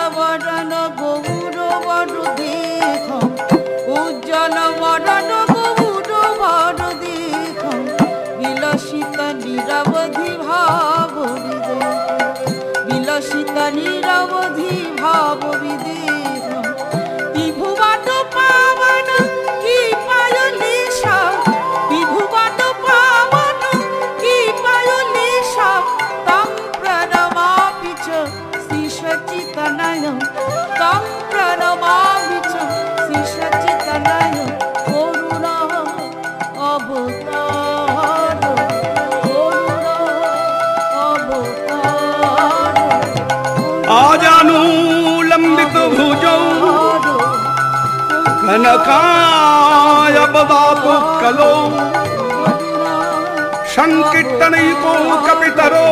বরণ গৌর বর দেখ উজ্জ্বল বরণ গৌর বর দেখ বিলসিত নিরবধি ভাব বিলসিত নিরবধি ভাব বিদেহ বিভুবন পাবন কি পায়লি সব বিভুবন পাবন কি পায়লি সব তং প্রণমামি চ শ্রী সচ্চিদানন্দ তং প্রণমামি চ শ্রী সচ্চিদানন্দ করুণা অবতার করুণা অবতার आजानुलंबित भुजौ कनकाय बदातु कलो संकीर्तनैको कपितरो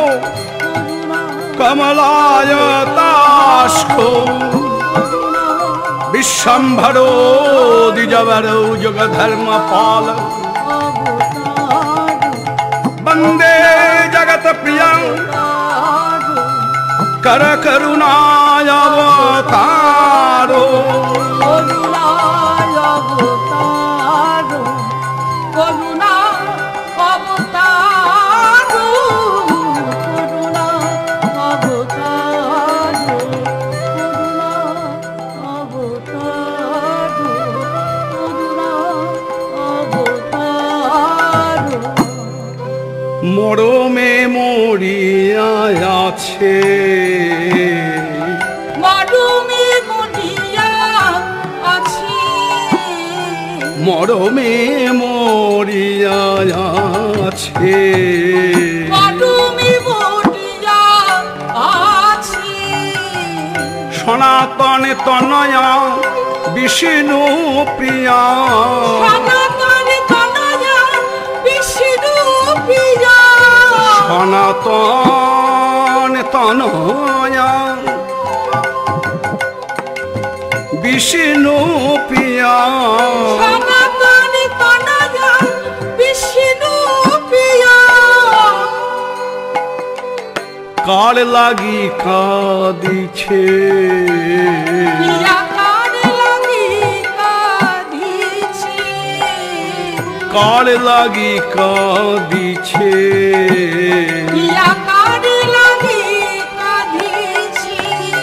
कमलायतास्को विश्वम्भरो द्विजवरो जगधर्मपाल वन्दे जगत्प्रियं कर करुणाय अवतारो করুণায় অবতার করুণা অবতার করুণা অবতার করুণা অবতার করুণা অবতার মরমে মরিয়া আছে মরমে মরিয়া আছি মরমে মরিয়া আছে মরমে মরিয়া আছি সনাতন তনয়া বিষ্ণু প্রিয়া সনাতন তনয়া বিষ্ণু প্রিয়া সনাতন তনয়া বিষ্ণু প্রিয়া সনাতন তনয়া বিষ্ণু প্রিয়া কার লাগি কাঁদিছে প্রিয়া কার লাগি কাঁদিছে কার লাগি কাঁদিছে প্রিয়া কার লাগি কাঁদিছে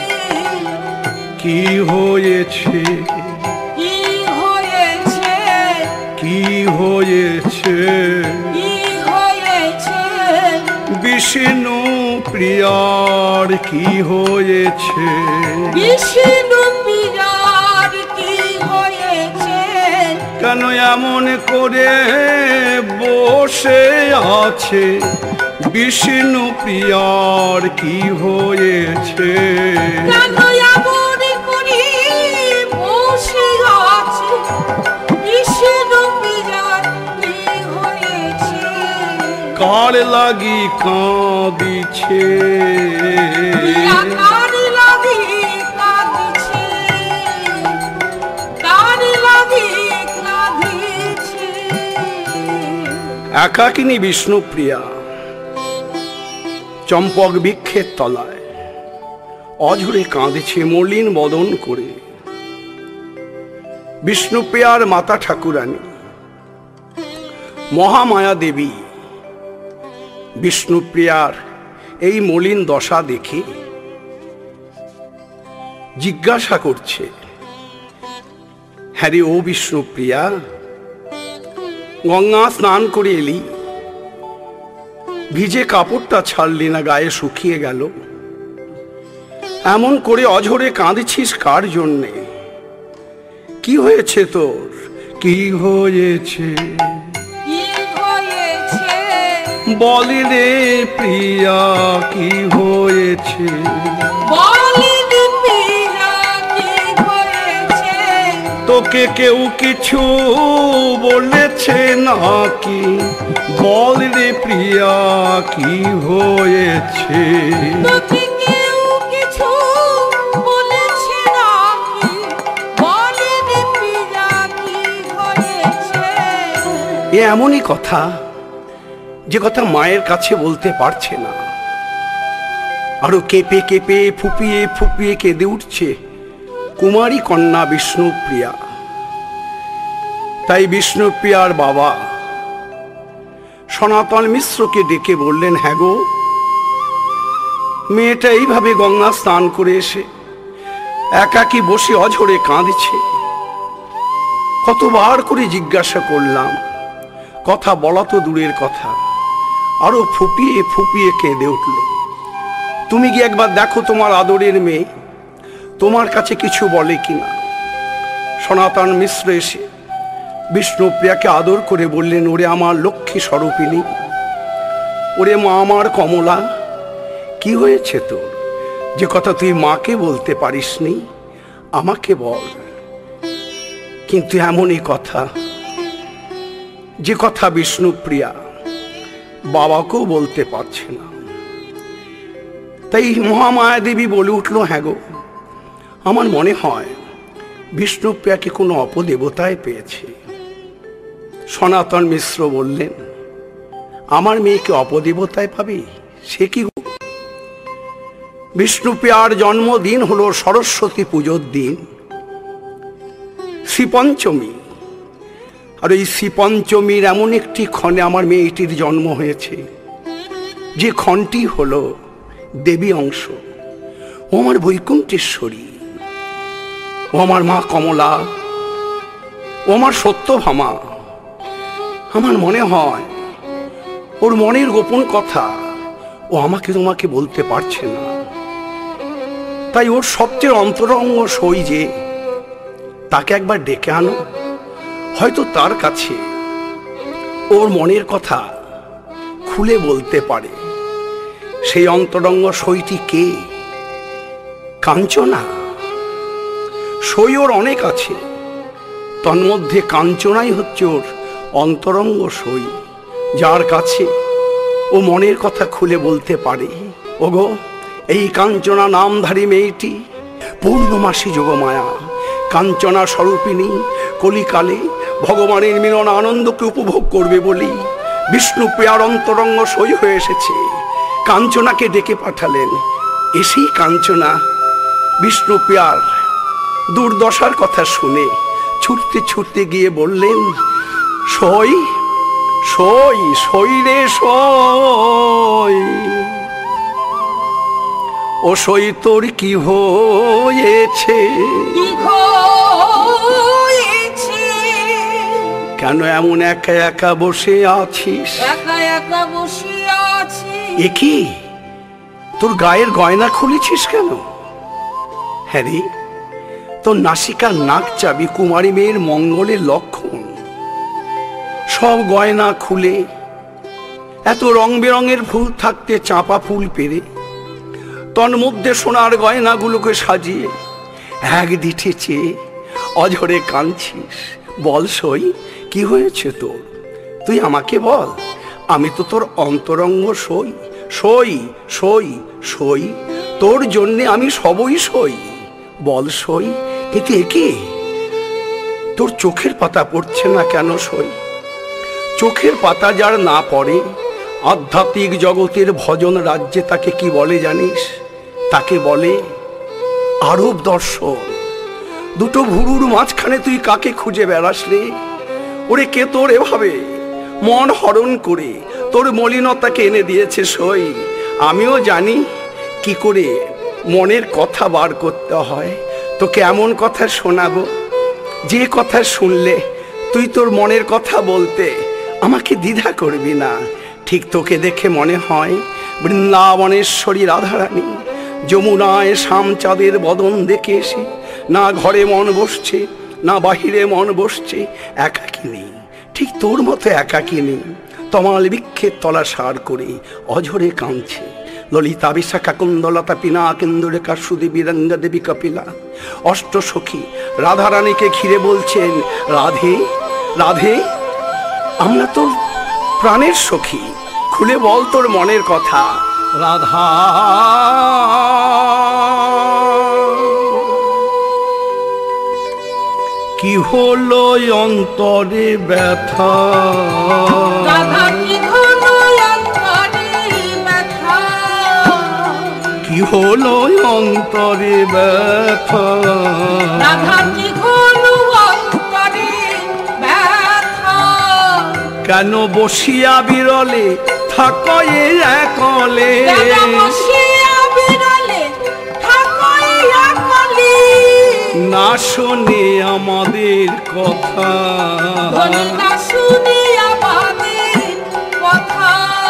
কি হয়েছে কি হয়েছে কি হয়েছে কি হয়েছে বিষ্ণু প্রিয়ার কি হয়েছে বিষ্ণু প্রিয়ার কি হয়েছে কেন এমন করে বসে আছে বিষ্ণু প্রিয়ার কি হয়েছে কেন এমন করে বসে আছে বিষ্ণু প্রিয়ার কি হয়েছে কার লাগি কাঁদিছে প্রিয়া কার লাগি কাঁদিছে কার লাগি কাঁদিছে একাকিনী বিষ্ণুপ্রিয়া চম্পক বৃক্ষের তলায় অঝরে কাঁদেছে মলিন বদন করে। বিষ্ণুপ্রিয়ার মাতা ঠাকুরানী মহামায়া দেবী বিষ্ণুপ্রিয়ার এই মলিন দশা দেখে জিজ্ঞাসা করছে, হ্যাঁ রে ও বিষ্ণুপ্রিয়া, গঙ্গা স্নান করে এলি, ভিজে কাপড়টা ছাড়লি না, গায়ে শুকিয়ে গেল, এমন করে অঝরে কাঁদছিস কার জন্যে? কি হয়েছে তোর? কি হয়েছে বলি রে প্রিয়া, কি হয়েছে? তোকে কেউ কিছু বলেছে নাকি? বল রে প্রিয়া, কি হয়েছে? এ এমনই কথা যে কথা মায়ের কাছে বলতে পারছে না। আরো কেঁপে কেঁপে ফুপিয়ে ফুপিয়ে কেঁদে উঠছে কুমারী কন্যা বিষ্ণুপ্রিয়া। তাই বিষ্ণুপ্রিয়ার বাবা সনাতন মিশ্রকে ডেকে বললেন, হ্যাঁ গো, মেয়েটা এইভাবে গঙ্গা স্নান করে এসে একাকী বসে অঝরে কাঁদছে। কতবার করে জিজ্ঞাসা করলাম, কথা বলা তো দূরের কথা, আরো ফুপিয়ে ফুপিয়ে কেঁদে উঠল। তুমি গিয়ে একবার দেখো তোমার আদরের মেয়ে তোমার কাছে কিছু বলে কিনা। সনাতন মিশ্র এসে বিষ্ণুপ্রিয়াকে আদর করে বললেন, ওরে আমার লক্ষ্মী স্বরূপিণী, ওরে মা আমার কমলা, কি হয়েছে তোর, যে কথা তুই মাকে বলতে পারিসনি আমাকে বল। কিন্তু এমনই কথা, যে কথা বিষ্ণুপ্রিয়া বাবাকেও বলতে পারছে না। তাই মহামায়া দেবী বলে উঠল, হ্যাঁ গো, আমার মনে হয় বিষ্ণুপ্রিয়াকে কোনো অপদেবতায় পেয়েছে। সনাতন মিশ্র বললেন, আমার মেয়েকে অপদেবতায় পাবে, সে কি? বিষ্ণুপ্রিয়ার জন্মদিন হলো সরস্বতী পুজোর দিন, শ্রীপঞ্চমী। আর এই শ্রীপঞ্চমীর এমন একটি ক্ষণে আমার মেয়েটির জন্ম হয়েছে, যে ক্ষণটি হলো দেবী অংশ। ও আমার বৈকুণ্ঠেশ্বরী, ও আমার মা কমলা, ও আমার সত্যভামা। আমার মনে হয় ওর মনের গোপন কথা ও আমাকে তোমাকে বলতে পারছে না। তাই ওর সবচেয়ে অন্তরঙ্গ সই যে, তাকে একবার ডেকে আনো, হয়তো তার কাছে ওর মনের কথা খুলে বলতে পারে। সেই অন্তরঙ্গ সইটি কে? কাঞ্চনা। সই ওর অনেক আছে, তন্মধ্যে কাঞ্চনাই হচ্ছে ওর অন্তরঙ্গ সই, যার কাছে ও মনের কথা খুলে বলতে পারে। ওগো, এই কাঞ্চনা নামধারী মেয়েটি পূর্ণমাসী যোগমায়া, কাঞ্চনা স্বরূপিণী কলিকালে ভগবানের মিলন আনন্দকে উপভোগ করবে বলি বিষ্ণুপ্রিয়ার অন্তরঙ্গ সই হয়ে এসেছে। কাঞ্চনাকে ডেকে পাঠালেন। এসেই কাঞ্চনা বিষ্ণুপ্রিয়ার দুর্দশার কথা শুনে ছুটতে ছুটতে গিয়ে বললেন, সই সই সই রে সই, ও সই তোর কি হয়েছে, কেন এমন একা একা বসে আছিস? একা একা বসে আছি। এ কি, তোর গায়ের গয়না খুলেছিস কেন? হ্যাঁ রে, তোর নাসিকার নাক চাবি কুমারী মেয়ের মঙ্গলের লক্ষণ। সব গয়না খুলে, এত রং বেরঙের ফুল থাকতে চাঁপা ফুল পেরে তন্মধ্যে সোনার গয়নাগুলোকে সাজিয়ে এক দিঠে চেয়ে অঝরে কাঁদছিস। বল সই, কি হয়েছে তোর? তুই আমাকে বল, আমি তো তোর অন্তরঙ্গ সই। সই সই সই, তোর জন্যে আমি সবই সই। বল সই, কিন্তু একে তোর চোখের পাতা পড়ছে না কেন সই? চোখের পাতা যার না পড়ে, আধ্যাত্মিক জগতের ভজন রাজ্যে তাকে কি বলে জানিস? তাকে বলে আরব দর্শন। দুটো ভুরুর মাঝখানে তুই কাকে খুঁজে বেড়াস রে? ওরে, কে তোর এভাবে মন হরণ করে তোর মলিনতাকে এনে দিয়েছে সই? আমিও জানি কি করে মনের কথা বার করতে হয়। তোকে এমন কথা শোনাবো, যে কথা শুনলে তুই তোর মনের কথা বলতে আমাকে দ্বিধা করবি না। ঠিক তোকে দেখে মনে হয় বৃন্দাবনেশ্বরী রাধারানী যমুনায় শ্যামচাঁদের বদন দেখে এসে না ঘরে মন বসছে না বাহিরে মন বসছে, একাকিনী। ঠিক তোর মতো একাকিনী তমাল বৃক্ষের তলা সার করে অঝরে কাঁদছে। ললিতা বিশাখা কুন্দলতা পিনা কেন্দুরেখা সুদেবী রঙ্গা দেবী কপিলা অষ্টসখী রাধারানীকে ঘিরে বলছেন, রাধে রাধে, আমরা তোর প্রাণের সখী, খুলে বল তোর মনের কথা। রাধা কি হলো অন্তরে ব্যথা, রাধা কি হলো অন্তরে ব্যথা, কি হলো অন্তরে ব্যথা, রাধা কি হলো অন্তরে ব্যথা, কেন বসিয়া বিরলে থাকো এই একলে, কেন বসিয়া বিরলে থাকো এই একলে, না শোনে আমাদের কথা, ধনী না শুনি আমাদের কথা,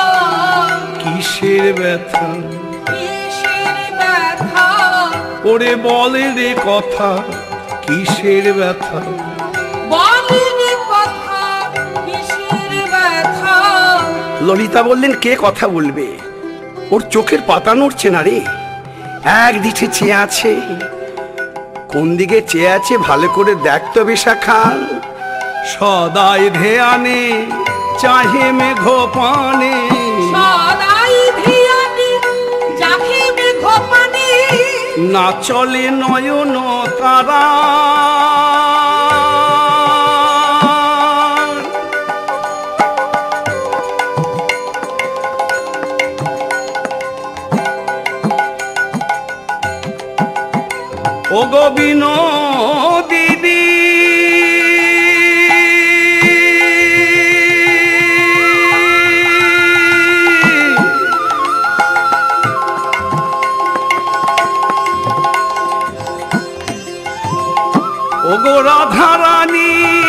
কিসের ব্যথা কিসের ব্যথা, ওরে বলে রে কথা, কিসের ব্যথা, বলিনি কথা, কিসের ব্যথা। ললিতা বললেন কে কথা বলবে, ওর চোখের পাতা নড়ছে না রে, এক দিকে চেয়ে আছে, কোন দিকে চেয়ে আছে ভালো করে দেখতো বিশাখা, সদাই ধ্যানে চাহে মেঘ পানে, সদাই ধিয়ানি চাহে মেঘ পানে, না চলে নয়ন তারা, ও গো বিনোদিনী ও গো রাধারানী,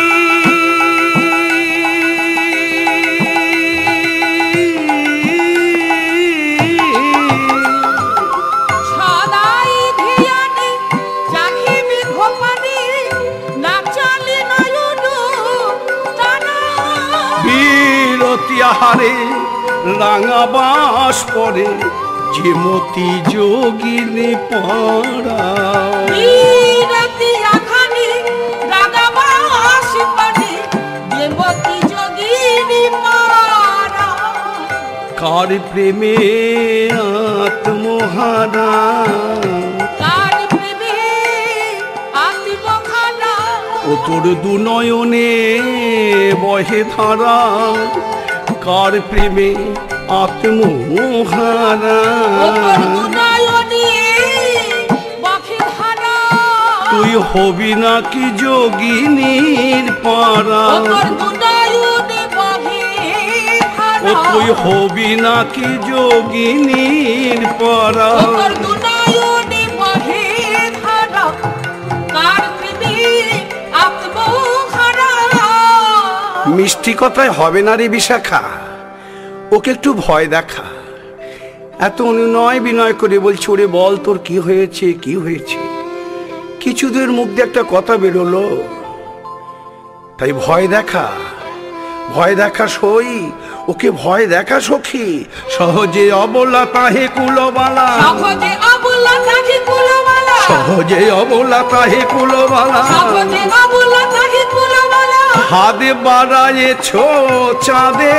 সদাই ধিয়ানি চাহে মেঘ পানে, না চলে নয়ন তারা, বিরতি আহারে রাঙা বাস পরে যে মতি যোগিনী পাড়া, বিরতি আখানি রাগাবাস পানে, দেবতী যোগিনী পারা, কার প্রেমে আত্মহারা, কার প্রেমে আত্মখানা, ও তোর দুনয়নে বহে ধারা, কার প্রেমে আত্মহারা, ওপর দুনয়নে বহে ধারা, তুই হবি নাকি যোগিনীর পাড়া, ওপর দুনয়নে বহে ও ধারা, তুই হবি নাকি যোগিনীর পাড়া, ওপর দুনয়নে বহে ধারা, কার প্রেমে আত্মখানা। মিষ্টি কথায় হবে না রে বিশাখা, ওকে একটু ভয় দেখা, এত অনুনয় বিনয় করে বলছে ওরে বল তোর কি হয়েছে কি হয়েছে, কিছুদের মুখ দিয়ে একটা কথা বেরোলো, তাই ভয় দেখা, ভয় দেখা সই, ওকে ভয় দেখা সখী, সহজে অবলা তাহে কুলবালা, সহজে অবলা তাহে কুলবালা, সহজে অবলা তাহে কুলবালা, সহজে অবলা তাহে কুলবালা, হাত বাড়ায়েছ চাঁদে,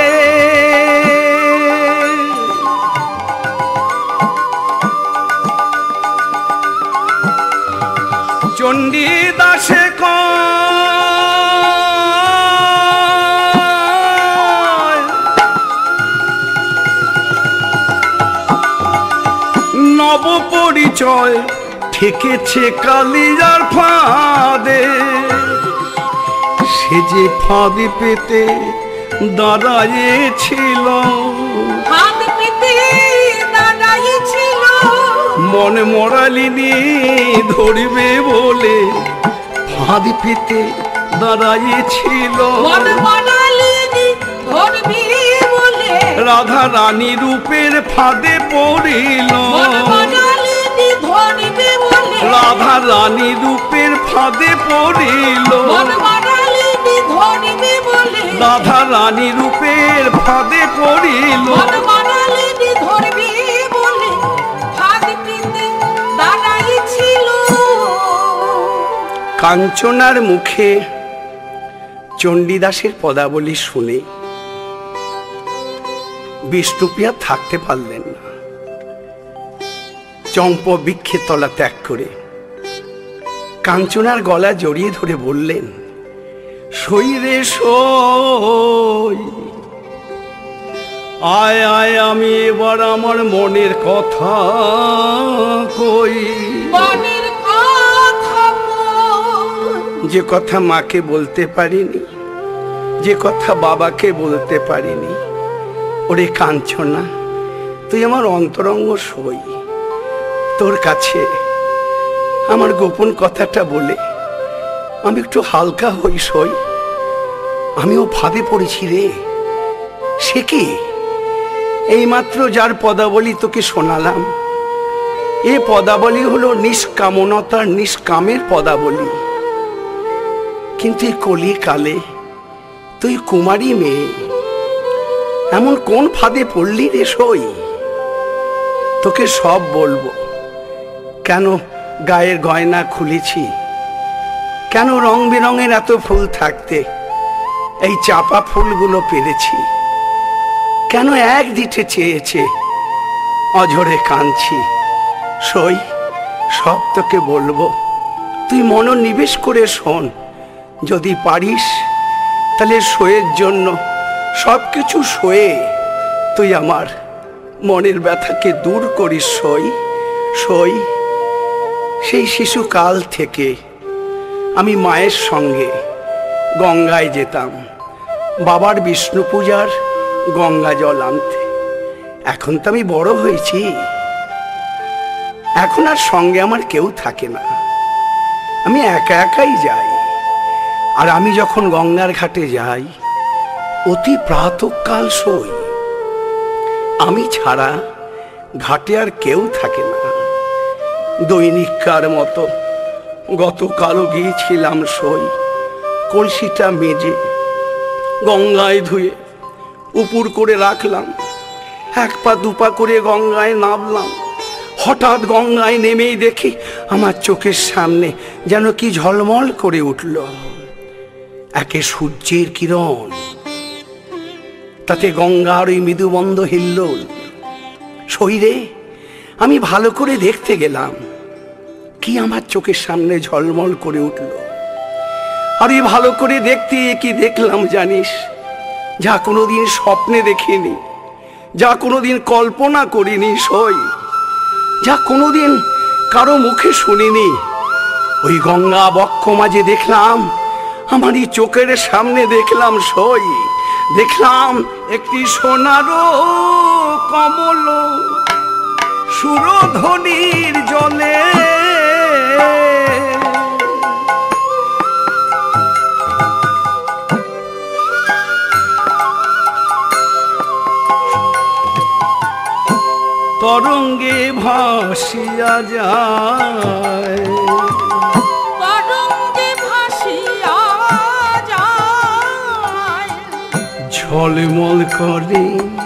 চণ্ডী দাসে কয় নব পরিচয় ঠেকেছে কালিয়ার ফাঁদে, সে যে ফাঁদে পেতে দাঁড়ায়েছিল, হাত পেতে দাঁড়াইছিল, মন মরালিনী ধরবে বলে ফাঁদ পেতে দাঁড়াইছিল, মন বানালিনি ধরবি বলে, রাধা রানী রূপের ফাঁদে পড়িল, মন বানালিনি ধরবি বলে, রাধা রানী রূপের ফাঁদে পড়িল, মন বানালিনি ধরবি বলে, রাধা রানী রূপের ফাঁদে পড়িল, মন বানালিনি ধরবি বলে, হাত পেতে দাঁড়াইছিল। কাঞ্চনার মুখে চণ্ডীদাসের পদাবলী শুনে বিষ্ণুপ্রিয়া থাকতে পারলেন না, চম্প বৃক্ষের তলা ত্যাগ করে কাঞ্চনার গলা জড়িয়ে ধরে বললেন, সই রে সই, আয় আয় আমি এবার আমার মনের কথা কই, মনের কথা বল। যে কথা মাকে বলতে পারিনি, যে কথা বাবাকে বলতে পারিনি। ওরে কাঞ্চনা, তুই আমার অন্তরঙ্গ সই, তোর কাছে আমার গোপন কথাটা বলে আমি একটু হালকা হই সই। আমিও ভাবে পড়েছি রে, সে কি এইমাত্র যার পদাবলী তোকে শোনালাম, এ পদাবলী হলো নিষ্কামনতার নিষ্কামের পদাবলী। কিন্তু এই কলিকালে তুই কুমারী মেয়ে, এমন কোন ফাঁদে পড়লি রে সই? তোকে সব বলবো, কেন গায়ের গয়না খুলেছি, কেন রং বেরঙের এত ফুল থাকতে এই চাপা ফুলগুলো পেরেছি, কেন এক দিতে চেয়েছে অঝরে কাঁদছি। সই সব তোকে বলবো, তুই মনোনিবেশ করে শোন। যদি পারিস তাহলে সইয়ের জন্য সব কিছু সয়ে তুই আমার মনের ব্যথাকে দূর করিস সই। সই সেই শিশুকাল থেকে আমি মায়ের সঙ্গে গঙ্গায় যেতাম বাবার বিষ্ণু পূজার গঙ্গা জল আনতে। এখন তো আমি বড় হয়েছি, এখন আর সঙ্গে আমার কেউ থাকে না, আমি একা একাই যাই। আর আমি যখন গঙ্গার ঘাটে যাই অতি প্রাতঃকাল সই, আমি ছাড়া ঘাটে আর কেউ থাকে না। দৈনিককার মতো গতকালও গিয়েছিলাম সই, কলসিটা মেজে গঙ্গায় ধুয়ে উপুর করে রাখলাম, এক পা দুপা করে গঙ্গায় নামলাম। হঠাৎ গঙ্গায় নেমেই দেখি আমার চোখের সামনে যেন কি ঝলমল করে উঠল, একে সূর্যের কিরণ, তাতে গঙ্গার ওই মৃদুবন্ধ হিল্লোল। সইরে আমি ভালো করে দেখতে গেলাম, কি আমার চোখের সামনে ঝলমল করে উঠল। আর এই ভালো করে দেখতে কি দেখলাম জানিস? যা কোনোদিন স্বপ্নে দেখিনি, যা কোনোদিন কল্পনা করিনি সই, যা কোনোদিন কারো মুখে শুনিনি। ওই গঙ্গা বক্ষ মাঝে দেখলাম, আমারই চোখের সামনে দেখলাম সই, দেখলাম একটি সোনারো কমল সুরধ্বনির জলে তরঙ্গে ভাসিয়া যায়, তরঙ্গে ভাসিয়া যায়, ঝলমল করে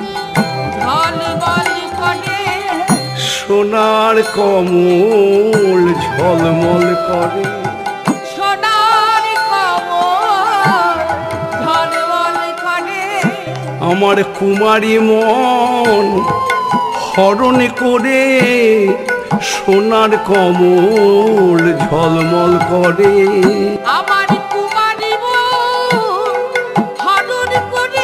ঝলমল করে সোনার কমল, ঝলমল করে সোনার কমল, ঝলমল করে আমার কুমারী মন হরণ করে সোনার কমল ঝলমল করে। আমার কুমারী মন হরণ করে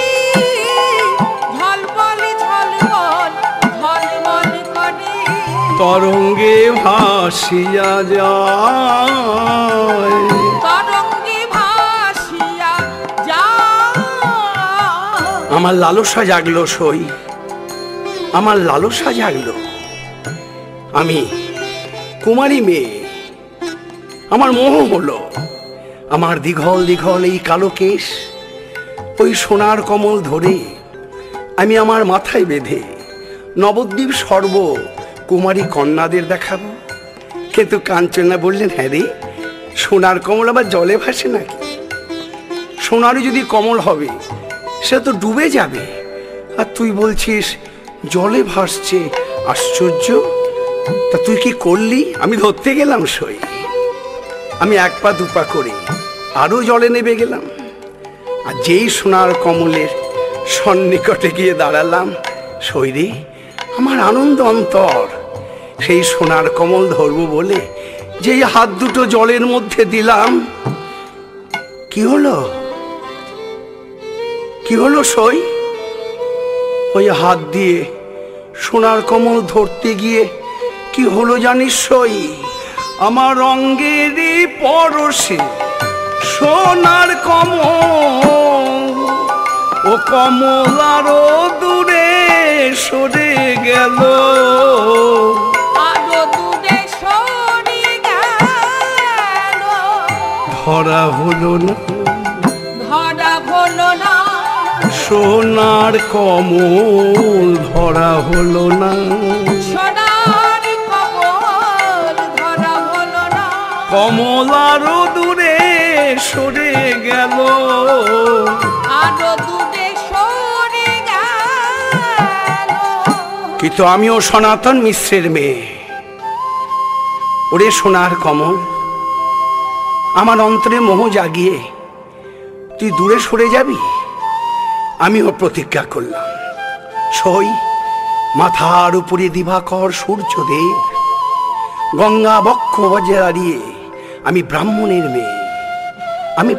ঝলমল ঝলমল ঝলমল করে তরঙ্গে ভাসিয়া যায়, তরঙ্গে ভাসিয়া যায়। আমার লালসা জাগলো সই, আমার লালসা জাগলো। আমি কুমারী মেয়ে, আমার মোহ হলো আমার দীঘল দীঘল এই কালো কেশ ওই সোনার কমল ধরে আমি আমার মাথায় বেঁধে নবদ্বীপ সর্ব কুমারী কন্যাদের দেখাবো। কিন্তু কাঞ্চনা বললেন, হ্যাঁ রে, সোনার কমল আবার জলে ভাসে নাকি? সোনারই যদি কমল হবে সে তো ডুবে যাবে, আর তুই বলছিস জলে ভাসছে, আশ্চর্য। তা তুই কি করলি? আমি ধরতে গেলাম সই, আমি এক পা দুপা করে আরো জলে নেমে গেলাম, আর যেই সোনার কমলের সন্নিকটে গিয়ে দাঁড়ালাম সইরে আমার আনন্দ অন্তর। সেই সোনার কমল ধরবো বলে যেই হাত দুটো জলের মধ্যে দিলাম, কি হলো, কি হলো সই? ওই হাত দিয়ে সোনার কমল ধরতে গিয়ে কি হলো জানিস সই, আমার অঙ্গেরই পরশে সোনার কমল, ও কমল আরো দূরে সরে গেল, আরো দূরে সরে গেল। ধরা হলো না, ধরা হলো না, সোনার কমল ধরা হলো না, সোনার কমল ধরা হলো না। কমল আরো দূরে সরে গেল, আরো দূরে সরে গেল। কিন্তু আমিও সনাতন মিশ্রের মেয়ে। ওরে সোনার কমল, আমার অন্তরে মোহ জাগিয়ে তুই দূরে সরে যাবি? আমিও প্রতিজ্ঞা করলাম। সই মাথার উপরে দিবাকর সূর্যদেব, গঙ্গা বক্ষ বজে দাঁড়িয়ে আমি ব্রাহ্মণের মেয়ে। আমি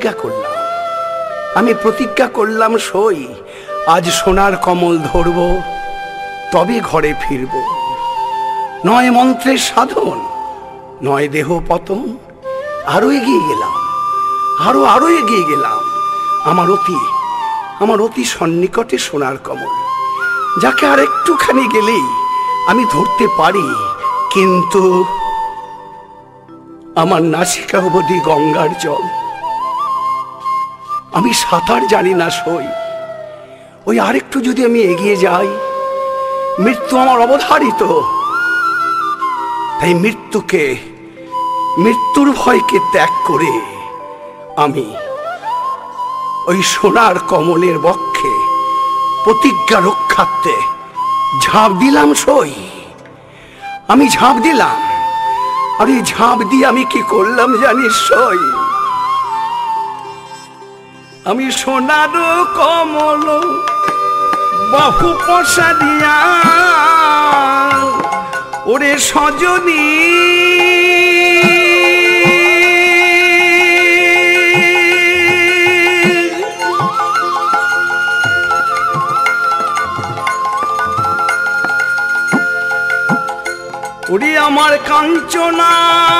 প্রতিজ্ঞা করলাম সই আজ সোনার কমল ধরব, তবে ঘরে ফিরব। নয় মন্ত্রের সাধন, নয় দেহ পতন, আরো এগিয়ে গেলাম, আরো এগিয়ে গেলাম। আমার অতি সন্নিকটে সোনার কমল, যাকে আর একটুখানি গেলেই আমি ধরতে পারি, কিন্তু আমার নাসিকা অবধি গঙ্গার জল। আমি সাঁতার জানি না সই, ওই আরেকটু যদি আমি এগিয়ে যাই, মৃত্যু আমার অবধারিত। তাই মৃত্যুর ভয়কে ত্যাগ করে আমি ওই সোনার কমলের বক্ষে প্রতিজ্ঞা রক্ষার্থে ঝাঁপ দিলাম সই। আমি ঝাঁপ দিলাম, আর এই ঝাঁপ দিয়ে আমি কি করলাম জানিস সই? আমি সোনার কমল বাহু পসারিয়া, ওরে সজনী ওরে আমার কাঞ্চনা,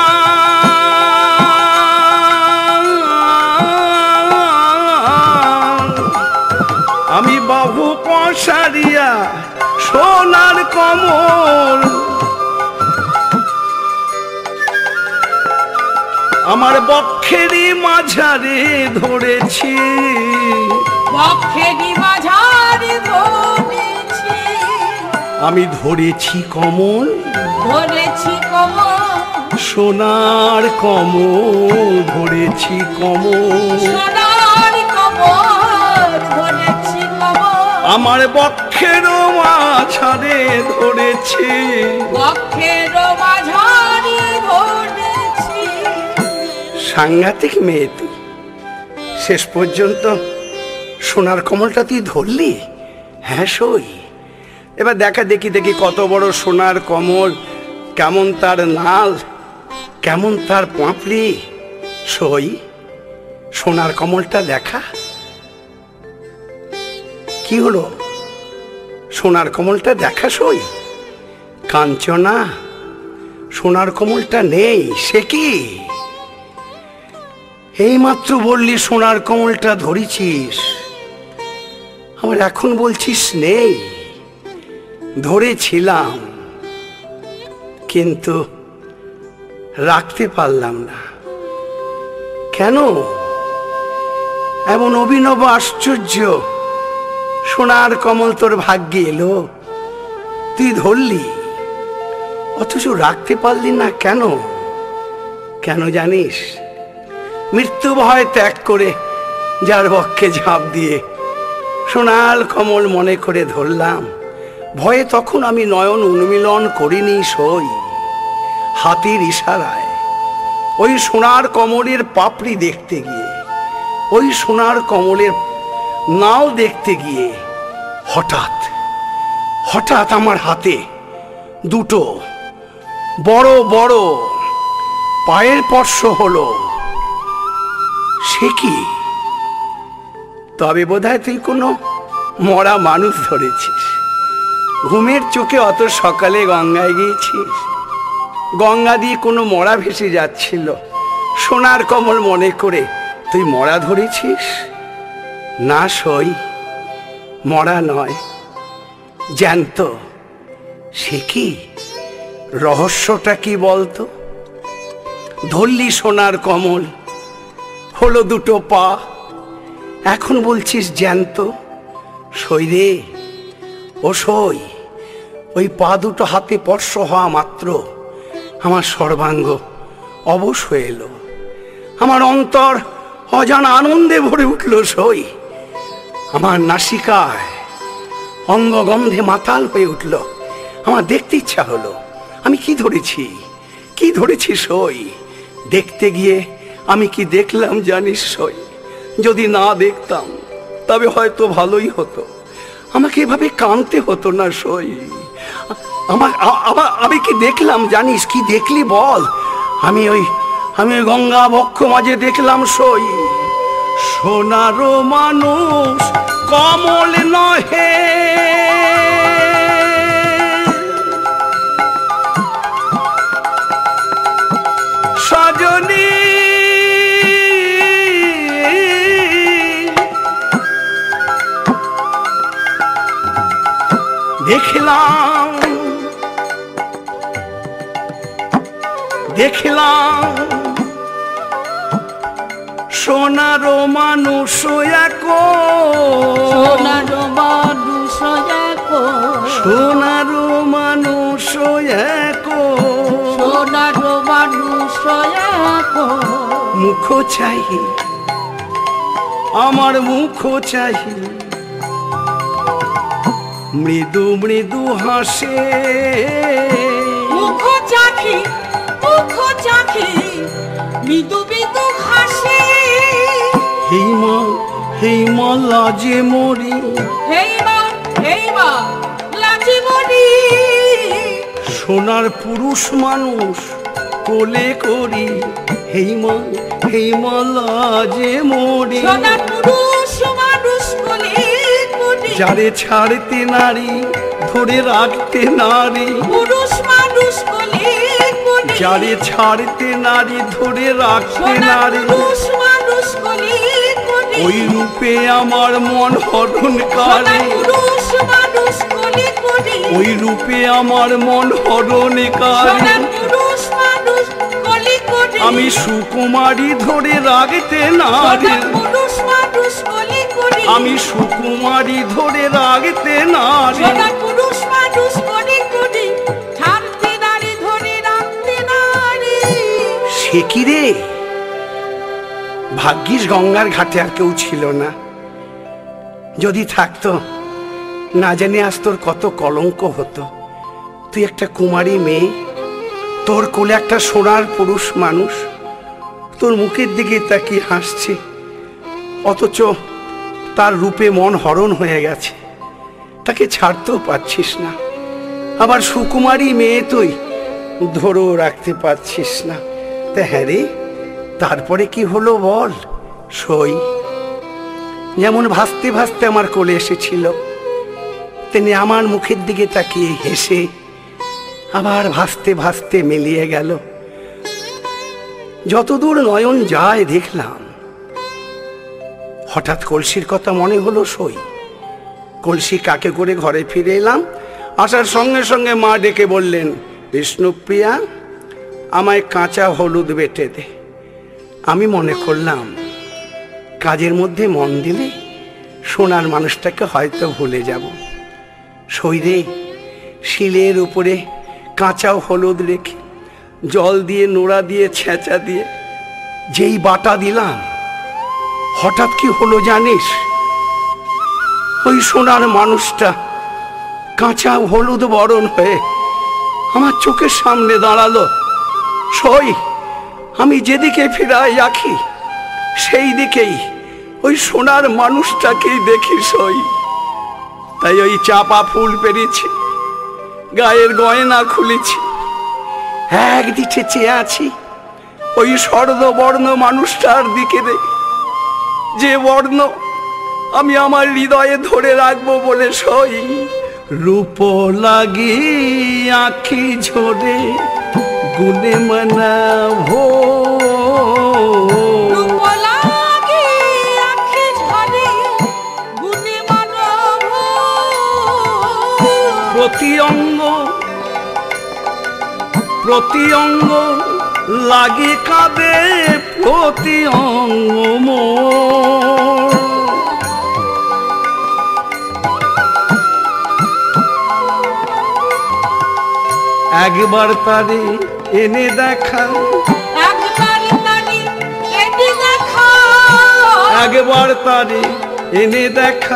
আমি বাহু পসারিয়া সোনার কমল, আমার বক্ষেরই মাঝারে ধরেছি, বক্ষেরই মাঝারে ধরেছি, আমি ধরেছি কমল, ধরেছি কমল, সোনার কমল ধরেছি কমল, সোনার কমল ধরেছি কমল, আমার বক্ষেরও মাঝারে ধরেছি, বক্ষের মাঝারে ধরেছি। সাংঘাতিক মেয়ে তুই, শেষ পর্যন্ত সোনার কমলটা তুই ধরলি? হ্যাঁ সই। এবার দেখি কত বড় সোনার কমল, কেমন তার নাল, কেমন তার পাপড়ি। সই, সোনার কমলটা দেখা। কি হলো? সোনার কমলটা দেখা সই। কাঞ্চনা, সোনার কমলটা নেই, সে কি? এইমাত্র বললি সোনার কমলটা ধরেছিস, আমার এখন বলছিস নেই। ধরেছিলাম, কিন্তু রাখতে পারলাম না। কেন? এমন অভিনব আশ্চর্য সোনার কমল তোর ভাগ্যে এলো, তুই ধরলি, অথচ রাখতে পারলি না কেন? কেন জানিস? মৃত্যু ভয় ত্যাগ করে যার বক্ষে ঝাঁপ দিয়ে সোনার কমল মনে করে ধরলাম, ভয়ে তখন আমি নয়ন উন্মিলন করিনি সই। হাতির ইশারায় ওই সোনার কমলের পাপড়ি দেখতে গিয়ে, ওই সোনার কমলের নাও দেখতে গিয়ে হঠাৎ আমার হাতে দুটো বড় বড় পায়ের স্পর্শ হলো। সে কি? তবে বোধহয় তুই কোনো মরা মানুষ ধরেছিস, ঘুমের চোখে অত সকালে গঙ্গায় গিয়েছিস। গঙ্গা দিয়ে কোনো মরা ভেসে যাচ্ছিল, সোনার কমল মনে করে তুই মরা ধরেছিস। না সই, মরা নয়, জ্যান্ত। সে কি, রহস্যটা কি বলতো? ধরলি সোনার কমল, হলো দুটো পা, এখন বলছিস জ্যান্ত। সই রে, ও সই, ওই পা দুটো হাতে স্পর্শ হওয়া মাত্র আমার সর্বাঙ্গ অবশ হয়ে এলো, আমার অন্তর অজানা আনন্দে ভরে উঠল। সই, আমার নাসিকায় অঙ্গগন্ধে মাতাল হয়ে উঠল, আমার দেখতে ইচ্ছা হলো আমি কি ধরেছি, কি ধরেছি সই। দেখতে গিয়ে আমি কি দেখলাম জানিস সই? যদি না দেখতাম তবে হয়তো ভালোই হতো, আমাকে এভাবে কাঁদতে হতো না সই। আমি কি দেখলাম জানিস? কি দেখলি বল? আমি ওই গঙ্গা বক্ষ মাঝে দেখলাম সই, সোনারও মানুষ কমল নহে, সজনী দেখলাম সোনারও মানুষ এখন, সোনারও মানুষ এখন, সোনারও মানুষ এখন, সোনারও মানুষ এখন। মুখ চাই, আমার মুখ চাই, মৃদু মৃদু হাসে, মুখ চাখি, মুখ চাখি, মৃদু মৃদু হাসে। হেই মা লাজে মরি, হেই মা লাজে মরি। সোনার পুরুষ মানুষ কোলে করি, হেই মা লাজে মরি। সোনার পুরুষ মানুষ কোলে করি, যারে ছাড়তে নারী ধরে রাখতে নারী, পুরুষ মানুষ কোলে করি, যারে ছাড়তে নারী ধরে রাখতে নারী। পুরুষ মানুষ কোলে করি, ওই রূপে আমার মন হরণ করে, পুরুষ মানুষ কোলে করি, ওই রূপে আমার মন হরণ করে। পুরুষ মানুষ কোলে করি, আমি সুকুমারী ধরে রাখতে নারী, পুরুষ মানুষ কোলে করি, আমি সুকুমারী ধরে রাখতে নারী। পুরুষ মানুষ কোলে করি, ছাড়তে নারী ধরে রাখতে নারী। সে কি রে, ভাগ্যিস গঙ্গার ঘাটে আর কেউ ছিল না, যদি থাকতো না জানি আজ তোর কত কলঙ্ক হতো। তুই একটা কুমারী মেয়ে, তোর কোলে একটা সোনার পুরুষ মানুষ, তোর মুখের দিকে তাকিয়ে হাসছে, অথচ তার রূপে মন হরণ হয়ে গেছে, তাকে ছাড়তেও পারছিস না। আবার সুকুমারী মেয়ে তুই, ধরেও রাখতে পারছিস না। তা হ্যাঁ রে, তারপরে কি হলো বল সই? যেমন ভাসতে ভাসতে আমার কোলে এসেছিল, তেমনি আমার মুখের দিকে তাকিয়ে হেসে আবার ভাসতে ভাসতে মিলিয়ে গেল। যতদূর নয়ন যায় দেখলাম। হঠাৎ কলসির কথা মনে হলো সই। কলসি কাকে করে ঘরে ফিরে এলাম, আসার সঙ্গে সঙ্গে মা ডেকে বললেন, বিষ্ণুপ্রিয়া আমায় কাঁচা হলুদ বেটে দে। আমি মনে করলাম কাজের মধ্যে মন দিলে সোনার মানুষটাকে হয়তো ভুলে যাব। সইরে শিলের উপরে কাঁচা হলুদ রেখে জল দিয়ে নোড়া দিয়ে ছেঁচা দিয়ে যেই বাটা দিলাম, হঠাৎ কি হলো জানিস? ওই সোনার মানুষটা কাঁচা হলুদ বরণ হয়ে আমার চোখের সামনে দাঁড়ালো। সই, আমি যেদিকে ফিরাই রাখি সেই দিকেই ওই সোনার মানুষটাকেই দেখি সই। তাই ওই চাপা ফুল পেরেছি, গায়ের গয়না খুলেছি, একদিকে চেয়ে আছি ওই স্বর্ণবর্ণ মানুষটার দিকে, যে বর্ণ আমি আমার হৃদয়ে ধরে রাখবো বলে সই। রূপ লাগি আখি ঝরে গুনে মানা ভো, রূপ লাগি আখি ঝরে গুনে মানা ভো। প্রতি অঙ্গ লাগি কাঁদে প্রতি অঙ্গ মোর। একবার তারে এনে দেখা, একবার তারে এনে দেখা,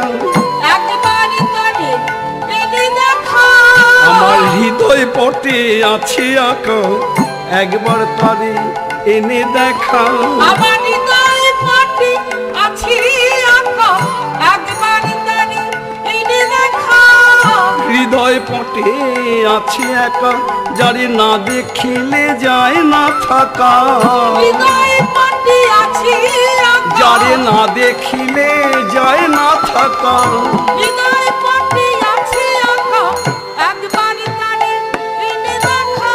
আমার হৃদয় পটে আছে আঁকা। একবার তারে এনে দেখা, আমার হৃদয় পটে আছে আঁকা। একবার তারে এনে দেখা, হৃদয় পটে আছে একা, যারে না দেখিলে যায় না থাকা। হৃদয় পটে আছে আঁকা, যারে না দেখিলে যায় না থাকা। হৃদয় পটে আছে আঁকা। একবার তারে এনে দেখা।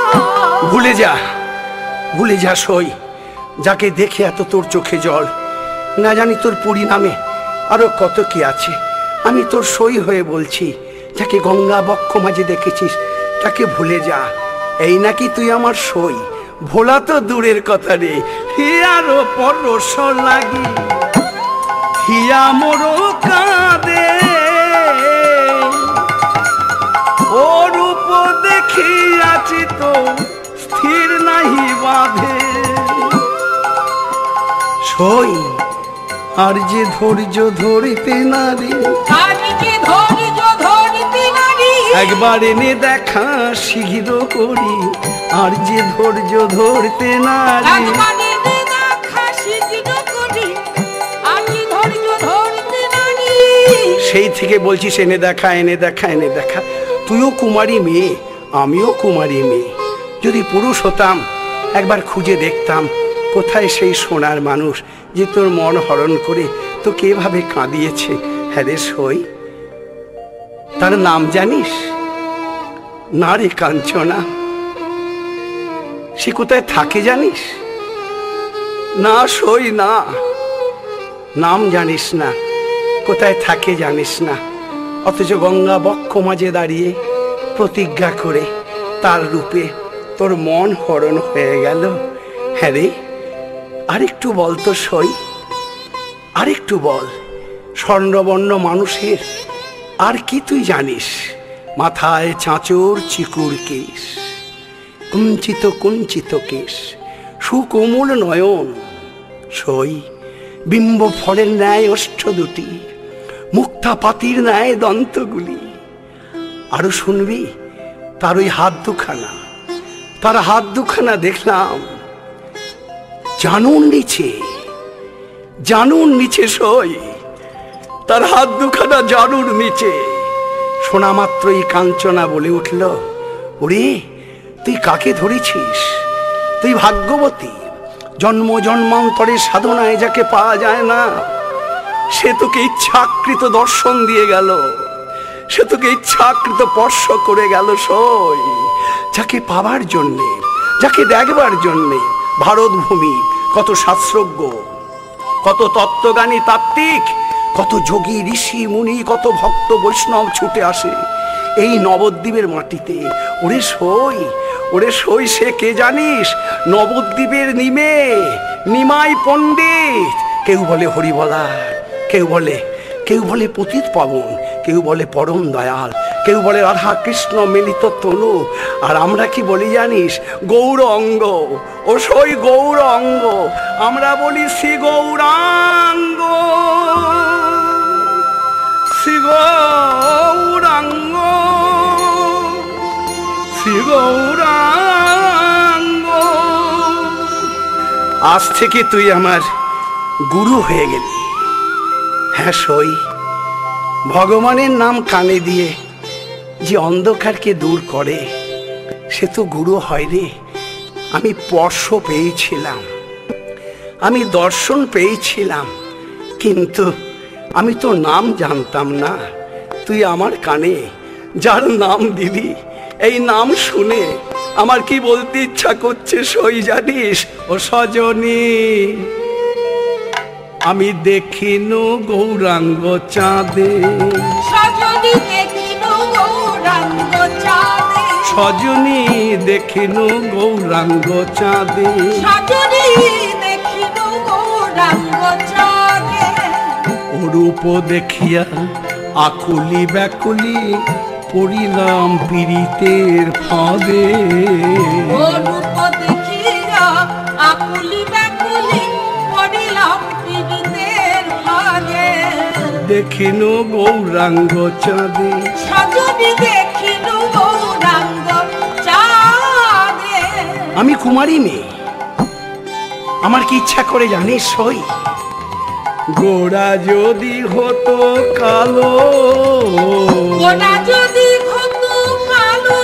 ভুলে যা সই, যাকে দেখে এত তোর চোখে জল। না জানি তোর পরিণামে আরো কত কি আছে। আমি তোর সই হয়ে বলছি, যাকে গঙ্গা বক্ষ মাঝে দেখেছিস তাকে ভুলে যা। এই নাকি তুই আমার সই, ভোলা তো দূরের কথা রে। হিয়ারো পরশ লাগি হিয়া মোরো কাঁদে, ও রূপ দেখিয়াছি তো স্থির নাহি বাঁধে। সই আর যে ধৈর্য ধরিতে নারী, একবার এনে দেখা শীঘ্র করি। আর যে ধৈর্য ধরতে নারী, সেই থেকে বলছিস এনে দেখা, এনে দেখা, এনে দেখা। তুইও কুমারী মেয়ে, আমিও কুমারী মেয়ে। যদি পুরুষ হতাম একবার খুঁজে দেখতাম কোথায় সেই সোনার মানুষ যে তোর মন হরণ করে তোকে এভাবে কাঁদিয়েছে। হ্যাঁ রে সই, তার নাম জানিস? না রে কাঞ্চনা। সে কোথায় থাকে জানিস? না সই না, নাম জানিস না, কোথায় থাকে জানিস না। অথচ গঙ্গা বক্ষ মাঝে দাঁড়িয়ে প্রতিজ্ঞা করে তার রূপে তোর মন হরণ হয়ে গেল। হ্যাঁ রে, আরেকটু বল তো সই, আরেকটু বল। স্বর্ণবর্ণ মানুষের আর কি তুই জানিস? মাথায় চাঁচর চিকুর কেশ, কুঞ্চিত কুঞ্চিত কেশ, সুকোমল নয়ন। সই বিম্ব ফলের ন্যায় ওষ্ঠ দুটি, মুক্তা পাতির ন্যায় দন্তগুলি। আরো শুনবি তার ওই হাত দুখানা, তার হাত দুখানা দেখলাম জানুন নিচে, জানুন নিচে। সই তার হাত দুখানা জানুর নিচে। শোনা মাত্রই কাঞ্চনা বলে উঠল, ওরে তুই কাকে ধরেছিস? তুই ভাগ্যবতী, জন্ম জন্মান্তরের সাধনায় যাকে পাওয়া যায় না। সে তোকে ইচ্ছাকৃত দর্শন দিয়ে গেল, সে তোকে ইচ্ছাকৃত স্পর্শ করে গেল। সই যাকে পাবার জন্যে, যাকে দেখবার জন্যে ভারত ভূমি কত শাস্ত্রজ্ঞ, কত তত্ত্বজ্ঞানী তাত্ত্বিক, কত যোগী ঋষি মুনি, কত ভক্ত বৈষ্ণব ছুটে আসে এই নবদ্বীপের মাটিতে। ওরে সই, ওরে সই, সে কে জানিস? নবদ্বীপের নিমাই পণ্ডিত। কেউ বলে হরিবলা, কেউ বলে পতিত পাবন, কেউ বলে পরম দয়াল, কেউ বলে রাধা কৃষ্ণ মিলিত তনু। আর আমরা কি বলি জানিস? গৌরাঙ্গ। ও সই গৌরাঙ্গ, আমরা বলি শ্রী গৌরাঙ্গ, শ্রী গৌরাঙ্গ, শ্রী গৌরাঙ্গ। আজ থেকে তুই আমার গুরু হয়ে গেলি। হ্যাঁ সই, ভগবানের নাম কানে দিয়ে যে অন্ধকারকে দূর করে সে তো গুরু হয় রে। আমি স্পর্শ পেয়েছিলাম, আমি দর্শন পেয়েছিলাম, কিন্তু আমি তোর নাম জানতাম না, তুই আমার কানে যার নাম দিলি, এই নাম শুনে আমার কি বলতে ইচ্ছা করছে সই জানিস ও সজনী? আমি দেখিনু গৌরাঙ্গ চাঁদে, সজনী দেখিনু গৌরাঙ্গ চাঁদে, সজনী দেখিনু গৌরাঙ্গ চাঁদে, সজনী দেখিনু গৌরাঙ্গ চাঁদে। অরূপ দেখিয়া আকুলি ব্যাকুলি পড়িলাম পীড়িতের ফাঁদে। অরূপ দেখিয়া আকুলি ব্যাকুলি পড়িলাম পীড়িতের ফাঁদে। দেখিনু গৌরাঙ্গ চাঁদে, সজনী দেখিনু গৌরাঙ্গ চাঁদে। আমি কুমারী মেয়ে, আমার কি ইচ্ছা করে জানিস সই? গোড়া যদি হতো কালো, গোরা যদি হতো কালো,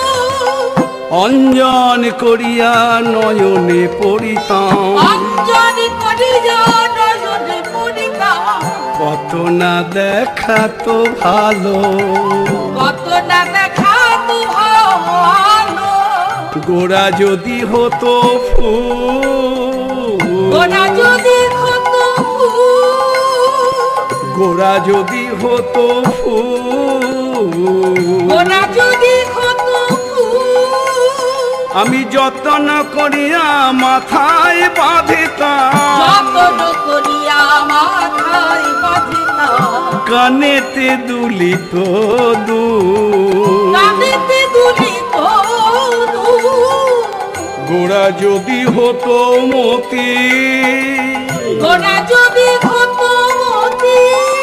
অঞ্জন করিয়া নয়নে পড়িতাম, অঞ্জলি করিয়া নয়নে পড়িতাম। কত না দেখাতো ভালো, কত না দেখাতো ভালো। গোড়া যদি হতো ফুল, গোরা যদি হতো ফুল, গোড়া যদি হতো ফুল, গোরা যদি হতো ফুল, আমি যত্ন করিয়া মাথায় বাঁধিতাম, যতন করিয়া মাথায় বাঁধিতাম। কানেতে দুলিত দুল, কানেতে দুলিত দুল, গোড়া যদি হতো মতি, গোরা যদি হতো মতি,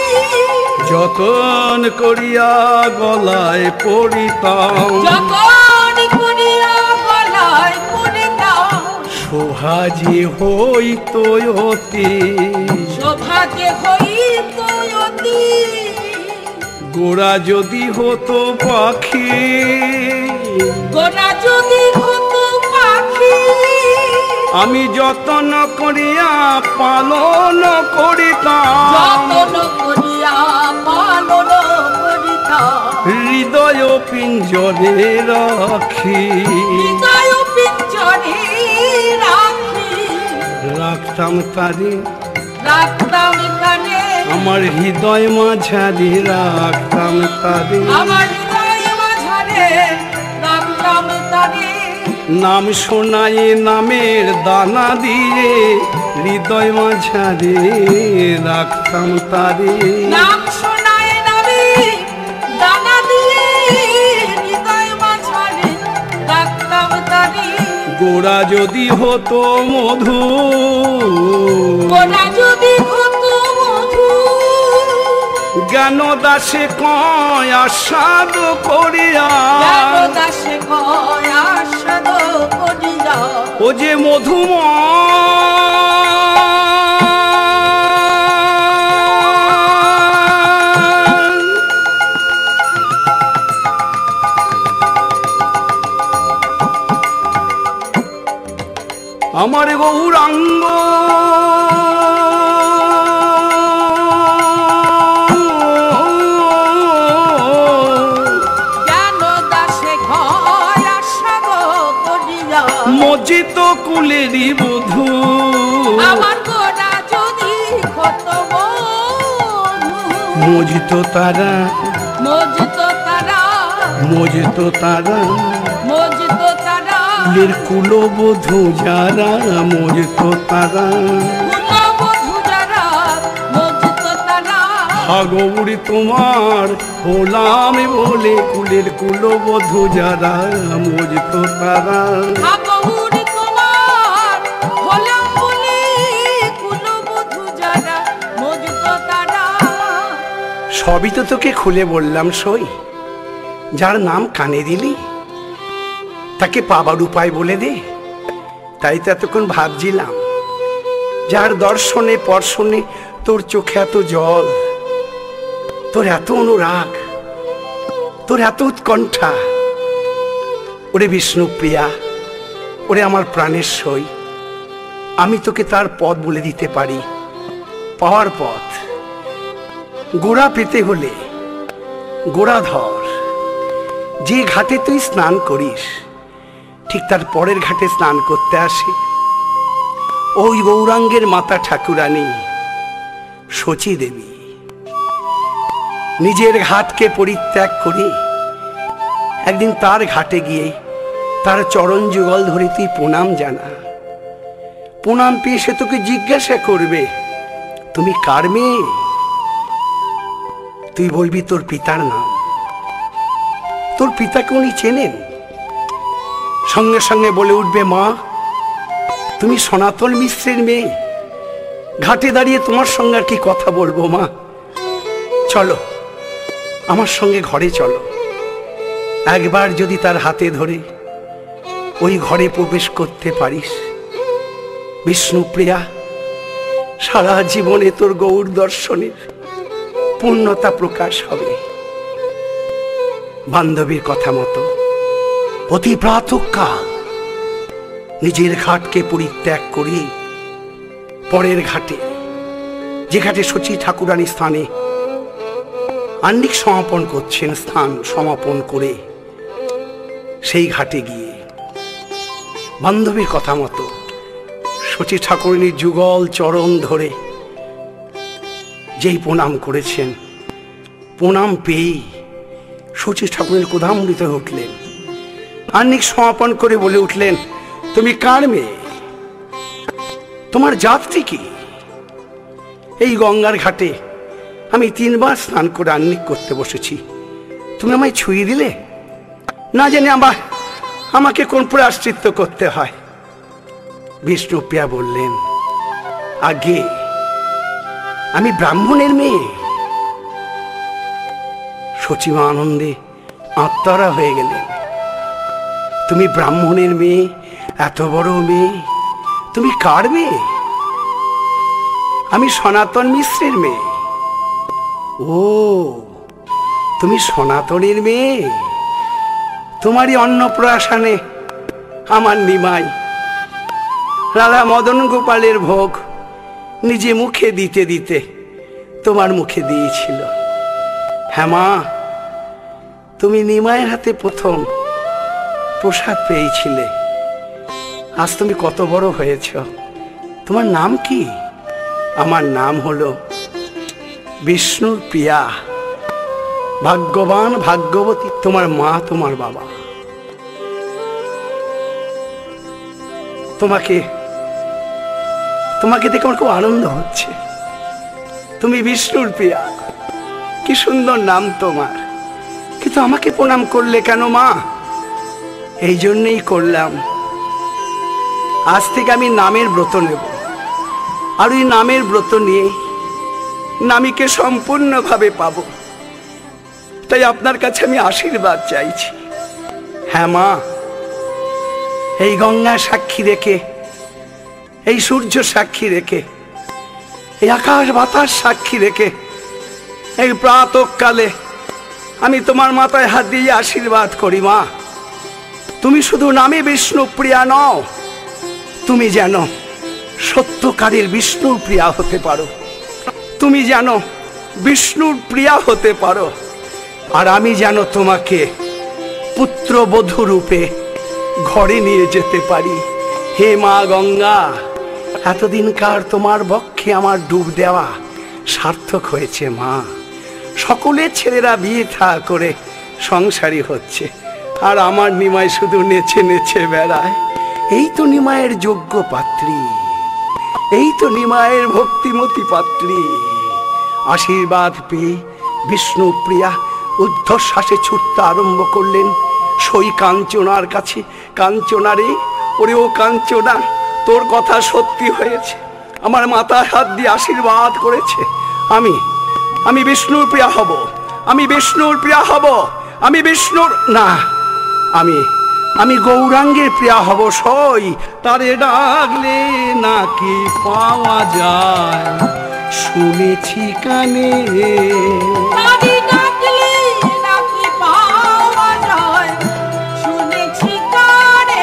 যতন করিয়া গলায় পড়িতাম, যতন করিয়া গলায় পড়িতাম। সোহাজি হইত অতি, শোভাতে হইত অতি, গোড়া যদি হতো পাখি, গোরা যদি হতো পাখি, আমি যতন করিয়া পালন করিতাম, যতন করিয়া পালন করিতাম। হৃদয় পিঞ্জরে রাখি, হৃদয় পিঞ্জরে রাখি, রাখতাম তারে রাখতাম কানে, আমার হৃদয় মাঝারে, রাখতাম তারে আমার হৃদয় মাঝারে, রাখতাম তারে। নাম শোনায় নামের দানা দিয়ে, হৃদয় মাঝারে রাখতাম তারে। নাম শোনায় নামে দানা দিয়ে, হৃদয় মাঝারে রাখতাম তারে। গোড়া যদি হতো মধু, গোরা যদি হতো মধু, জ্ঞান দাসে কয় আস্বাদ করিয়া, জ্ঞান দাসে কয় আস্বাদ করিয়া। ও যে আমার গৌরাঙ্গ, জ্ঞান দাসে কয় আস্বাদ করিয়া। মজিত কুলেরই বধূ, আমার গোরা যদি হতো বধূ, মজিত তারা, মজিত তারা, মজিত তারা মজিত তারা, কুলের কুলবধূ যারা, মজিত তারা কুলবধূ যারা, মজিত তারা। গৌরী তোমার হলাম বলে, কুলের কুলবধূ যারা, মজিত তারা গৌরী তোমার হলাম বলে, কুলবধূ যারা, মজিত তারা। সবই তো তোকে খুলে বললাম সই, যার নাম কানে দিলি তাকে পাবার উপায় বলে দে। তাই তো এতক্ষণ ভাবছিলাম, যার দর্শনে পর্শনে তোর চোখে এত জল, তোর এত অনুরাগ, তোর এত উৎকণ্ঠা, ওরে বিষ্ণুপ্রিয়া, ওরে আমার প্রাণের সই, আমি তোকে তার পথ বলে দিতে পারি, পাওয়ার পথ। গোড়া পেতে হলে গোড়া ধর। যে ঘাটে তুই স্নান করিস ঠিক তার পরের ঘাটে স্নান করতে আসে ওই গৌরাঙ্গের মাতা ঠাকুরানী শচী দেবী। নিজের ঘাটকে পরিত্যাগ করে একদিন তার ঘাটে গিয়ে তার চরণ যুগল ধরে তুই প্রণাম জানা। প্রণাম পেয়ে সে তোকে জিজ্ঞাসা করবে তুমি কার মেয়ে? তুই বলবি তোর পিতার নাম। তোর পিতাকে উনি চেনেন। সঙ্গে সঙ্গে বলে উঠবে মা তুমি সনাতন মিশ্রের মেয়ে। ঘাটে দাঁড়িয়ে তোমার সঙ্গে আর কি কথা বলবো মা, চলো আমার সঙ্গে ঘরে চলো। একবার যদি তার হাতে ধরে ওই ঘরে প্রবেশ করতে পারিস বিষ্ণুপ্রিয়া, সারা জীবনে তোর গৌর দর্শনের পূর্ণতা প্রকাশ হবে। বান্ধবীর কথা মতো অতি প্রাতঃকাল নিজের ঘাটকে পরিত্যাগ করে পরের ঘাটে, যে ঘাটে শচী ঠাকুরানী স্থানে আহ্নিক সমাপন করছেন, স্থান সমাপন করে সেই ঘাটে গিয়ে বান্ধবীর কথা মতো শচী ঠাকুরানীর যুগল চরণ ধরে যেই প্রণাম করেছেন, প্রণাম পেয়ে শচী ঠাকুরানী ক্রোধান্বিত উঠলেন। আহ্নিক সমাপন করে বলে উঠলেন তুমি কার মেয়ে? তোমার জাতটি কি? এই গঙ্গার ঘাটে আমি 3 বার স্নান করে আহ্নিক করতে বসেছি, তুমি আমায় ছুঁয়ে দিলে, না জানি আমাকে কোন প্রায়শ্চিত্ত করতে হয়। বিষ্ণুপ্রিয়া বললেন আগে আমি ব্রাহ্মণের মেয়ে। শচীমা আনন্দে আত্মহারা হয়ে গেলেন। তুমি ব্রাহ্মণের মেয়ে, এত বড় মেয়ে, তুমি কার মেয়ে? আমি সনাতন মিশ্রের মেয়ে। ও তুমি সনাতনের মেয়ে। তোমারই অন্নপ্রাশনে আমার নিমাই রাধা মদন গোপালের ভোগ নিজে মুখে দিতে দিতে তোমার মুখে দিয়েছিল। হ্যাঁ মা, তুমি নিমাইয়ের হাতে প্রথম প্রসাদ পেয়েছিলে। আজ তুমি কত বড় হয়েছ। তোমার নাম কি? আমার নাম হলো বিষ্ণুর প্রিয়া। ভাগ্যবান ভাগ্যবতী তোমার মা, তোমার বাবা। তোমাকে দেখে আমার খুব আনন্দ হচ্ছে। তুমি বিষ্ণুর প্রিয়া, কি সুন্দর নাম তোমার। কিন্তু আমাকে প্রণাম করলে কেন মা? এই জন্যই করলাম, আজ থেকে আমি নামের ব্রত নেব। আর ওই নামের ব্রত নিয়ে নামীকে সম্পূর্ণভাবে পাব। তাই আপনার কাছে আমি আশীর্বাদ চাইছি। হ্যাঁ মা, এই গঙ্গা সাক্ষী রেখে, এই সূর্য সাক্ষী রেখে, এই আকাশ বাতাস সাক্ষী রেখে এই প্রাতঃকালে আমি তোমার মাথায় হাত দিয়ে আশীর্বাদ করি মা, তুমি শুধু নামে বিষ্ণুপ্রিয়া নও, তুমি যেন সত্যকারের বিষ্ণুর প্রিয়া হতে পারো। তুমি যেন বিষ্ণুর প্রিয়া হতে পারো। আর আমি যেন তোমাকে পুত্রবধূ রূপে ঘরে নিয়ে যেতে পারি। হে মা গঙ্গা, এতদিনকার তোমার বক্ষে আমার ডুব দেওয়া সার্থক হয়েছে মা। সকলের ছেলেরা বিয়ে থা করে সংসারী হচ্ছে, আর আমার নিমাই শুধু নেচে নেচে বেড়ায়। এই তো নিমায়ের যোগ্য পাত্রী, এই তো নিমায়ের ভক্তিমতী পাত্রী। আশীর্বাদ পেয়ে বিষ্ণুপ্রিয়া ঊর্ধ্বশ্বাসে ছুটতে আরম্ভ করলেন সই কাঞ্চনার কাছে। কাঞ্চনা রে, ওরে ও কাঞ্চনা, তোর কথা সত্যি হয়েছে। আমার মাথায় হাত দিয়ে আশীর্বাদ করেছে। আমি বিষ্ণুর প্রিয়া হব, আমি বিষ্ণুর প্রিয়া হব, আমি বিষ্ণুর না, আমি গৌরাঙ্গের প্রিয়া হব। সই তারে ডাকলে নাকি পাওয়া যায়, শুনেছি কানে। তারে ডাকলে নাকি পাওয়া যায়, শুনেছি কানে।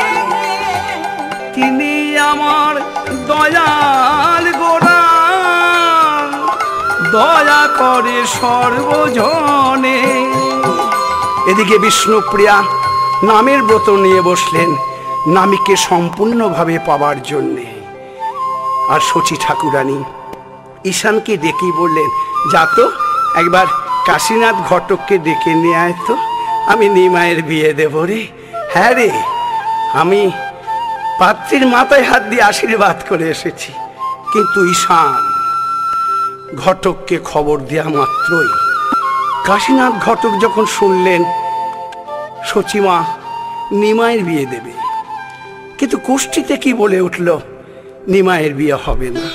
তিনি আমার দয়াল গোরা, দয়া করে সর্বজনে। এদিকে বিষ্ণুপ্রিয়া নামের ব্রত নিয়ে বসলেন নামীকে সম্পূর্ণভাবে পাবার জন্যে। আর শচী ঠাকুরানী ঈশানকে ডেকেই বললেন, যা তো একবার কাশীনাথ ঘটককে ডেকে নিয়ে আয় তো, আমি নিমায়ের বিয়ে দেব রে। হ্যাঁ রে, আমি পাত্রীর মাথায় হাত দিয়ে আশীর্বাদ করে এসেছি। কিন্তু ঈশান ঘটককে খবর দেয়া মাত্রই কাশীনাথ ঘটক যখন শুনলেন শচীমা নিমায়ের বিয়ে দেবে, কিন্তু কোষ্ঠীতে কি বলে উঠল, নিমায়ের বিয়ে হবে না।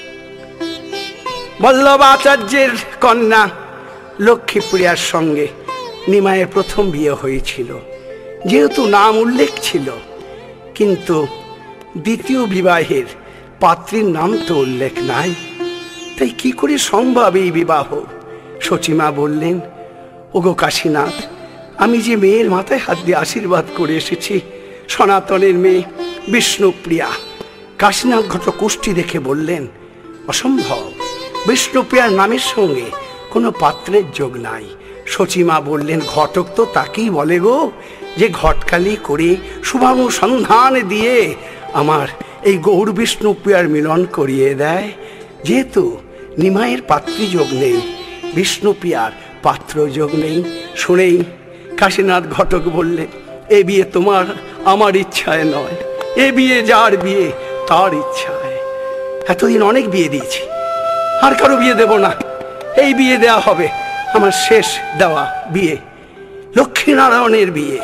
বল্লভ আচার্যের কন্যা লক্ষ্মীপ্রিয়ার সঙ্গে নিমায়ের প্রথম বিয়ে হয়েছিল, যেহেতু নাম উল্লেখ ছিল, কিন্তু দ্বিতীয় বিবাহের পাত্রীর নাম তো উল্লেখ নাই। তাই কি করে সম্ভব এই বিবাহ? শচীমা বললেন, ওগো কাশীনাথ, আমি যে মেয়ের মাথায় হাত দিয়ে আশীর্বাদ করে এসেছি, সনাতনের মেয়ে বিষ্ণুপ্রিয়া। কাশীনাথ ঘটক কোষ্ঠী দেখে বললেন, অসম্ভব, বিষ্ণুপ্রিয়ার নামের সঙ্গে কোনো পাত্রের যোগ নাই। শচীমা বললেন, ঘটক তো তাকেই বলে গো, যে ঘটকালি করে শুভাঙ্গ সন্ধান দিয়ে আমার এই গৌর বিষ্ণুপ্রিয়ার মিলন করিয়ে দেয়। যেহেতু নিমায়ের পাত্রীযোগ নেই, বিষ্ণুপ্রিয়ার পাত্রযোগ নেই, শুনেই কাশীনাথ ঘটক বললেন, এ বিয়ে তোমার আমার ইচ্ছায় নয়, এ বিয়ে যার বিয়ে তার ইচ্ছায়। এতদিন অনেক বিয়ে দিয়েছি, আর কারো বিয়ে দেব না। এই বিয়ে দেওয়া হবে আমার শেষ দেওয়া বিয়ে, লক্ষ্মীনারায়ণের বিয়ে।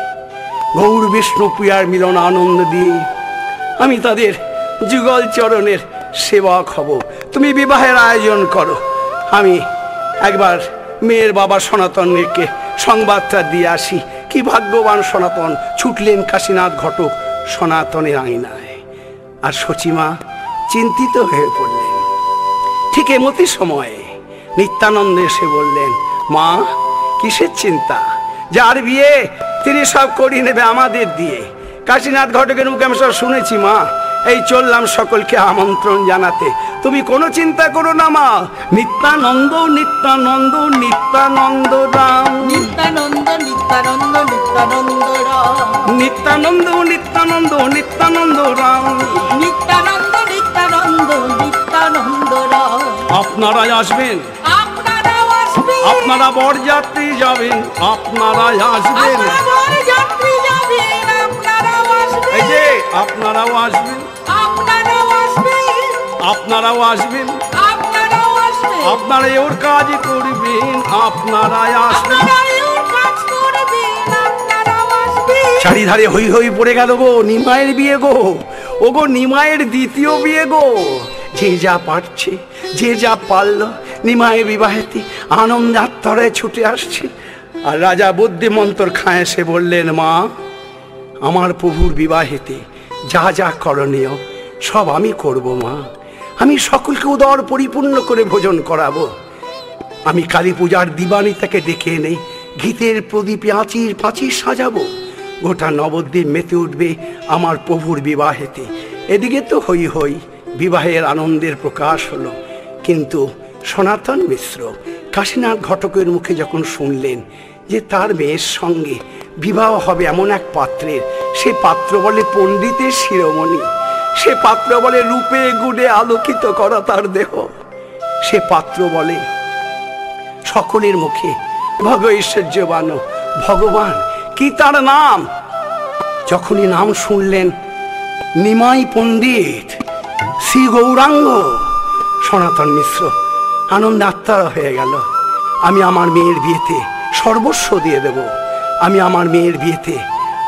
গৌর বিষ্ণুপ্রিয়ার মিলন আনন্দ দিয়ে আমি তাদের যুগল চরণের সেবক হব। তুমি বিবাহের আয়োজন করো, আমি একবার মেয়ের বাবা সনাতনকে সংবাদটা দিয়ে আসি। কি ভাগ্যবান সনাতন! ছুটলেন কাশীনাথ ঘটক সনাতনের আঙিনায়। আর শচীমা চিন্তিত হয়ে পড়লেন। ঠিক এমতি সময়ে নিত্যানন্দ এসে বললেন, মা, কিসের চিন্তা? যার বিয়ে তিনি সব করিয়ে নেবে আমাদের দিয়ে। কাশীনাথ ঘটকের মুখে আমি সব শুনেছি মা, এই চললাম সকলকে আমন্ত্রণ জানাতে। তুমি কোনো চিন্তা করো না মা। নিত্যানন্দ নিত্যানন্দ নিত্যানন্দ রাম, নিত্যানন্দ নিত্যানন্দ নিত্যানন্দ রাম, নিত্যানন্দ নিত্যানন্দ নিত্যানন্দ রাম, নিত্যানন্দ নিত্যানন্দ নিত্যানন্দ রাম। আপনারাই আসবেন, আপনারাও আসবেন, আপনারা বরযাত্রী যাবেন, আপনারাই আসবেন। আপনারা বরযাত্রী যাবেন, আপনারাও আসবেন। এই যে আপনারাও আসবেন, আপনারাও আসবেন, আপনারাও আসবেন, আপনারাও আসবেন, আপনারা ওর কাজ করবেন, আপনারাই আসবেন। আপনারাও কাজ করবেন, আপনারাও আসবেন। চারিধারে হই হই পড়ে গেল গো, নিমায়ের বিয়ে গো, ও গো নিমায়ের দ্বিতীয় বিয়ে গো। যে যা পারছে, যে যা পারল, নিমায়ের বিবাহেতে আনন্দ আত্মরায় ছুটে আসছে। আর রাজা বুদ্ধিমন্তর খায় এসে বললেন, মা, আমার প্রভুর বিবাহেতে যা যা করণীয় সব আমি করব মা। আমি সকলকে উদর পরিপূর্ণ করে ভোজন করাবো। আমি কালী পূজার দিবানিতাকে ডেকে এনে ঘিতের প্রদীপে আঁচির পাঁচির সাজাবো। গোটা নবদ্বীপ মেতে উঠবে আমার প্রভুর বিবাহেতে। এদিকে তো হই হই বিবাহের আনন্দের প্রকাশ হলো। কিন্তু সনাতন মিশ্র কাশীনাথ ঘটকের মুখে যখন শুনলেন যে তার মেয়ের সঙ্গে বিবাহ হবে এমন এক পাত্রের, সে পাত্র বলে পণ্ডিতের শিরোমণি, সে পাত্র বলে রূপে গুণে আলোকিত করা তার দেহ, সে পাত্র বলে সকলের মুখে ভগ ঐশ্বর্যবান ভগবান, কি তার নাম? যখনই নাম শুনলেন নিমাই পণ্ডিত, শ্রী গৌরাঙ্গ, সনাতন মিশ্র আনন্দে আত্মারা হয়ে গেল। আমি আমার মেয়ের বিয়েতে সর্বস্ব দিয়ে দেব, আমি আমার মেয়ের বিয়েতে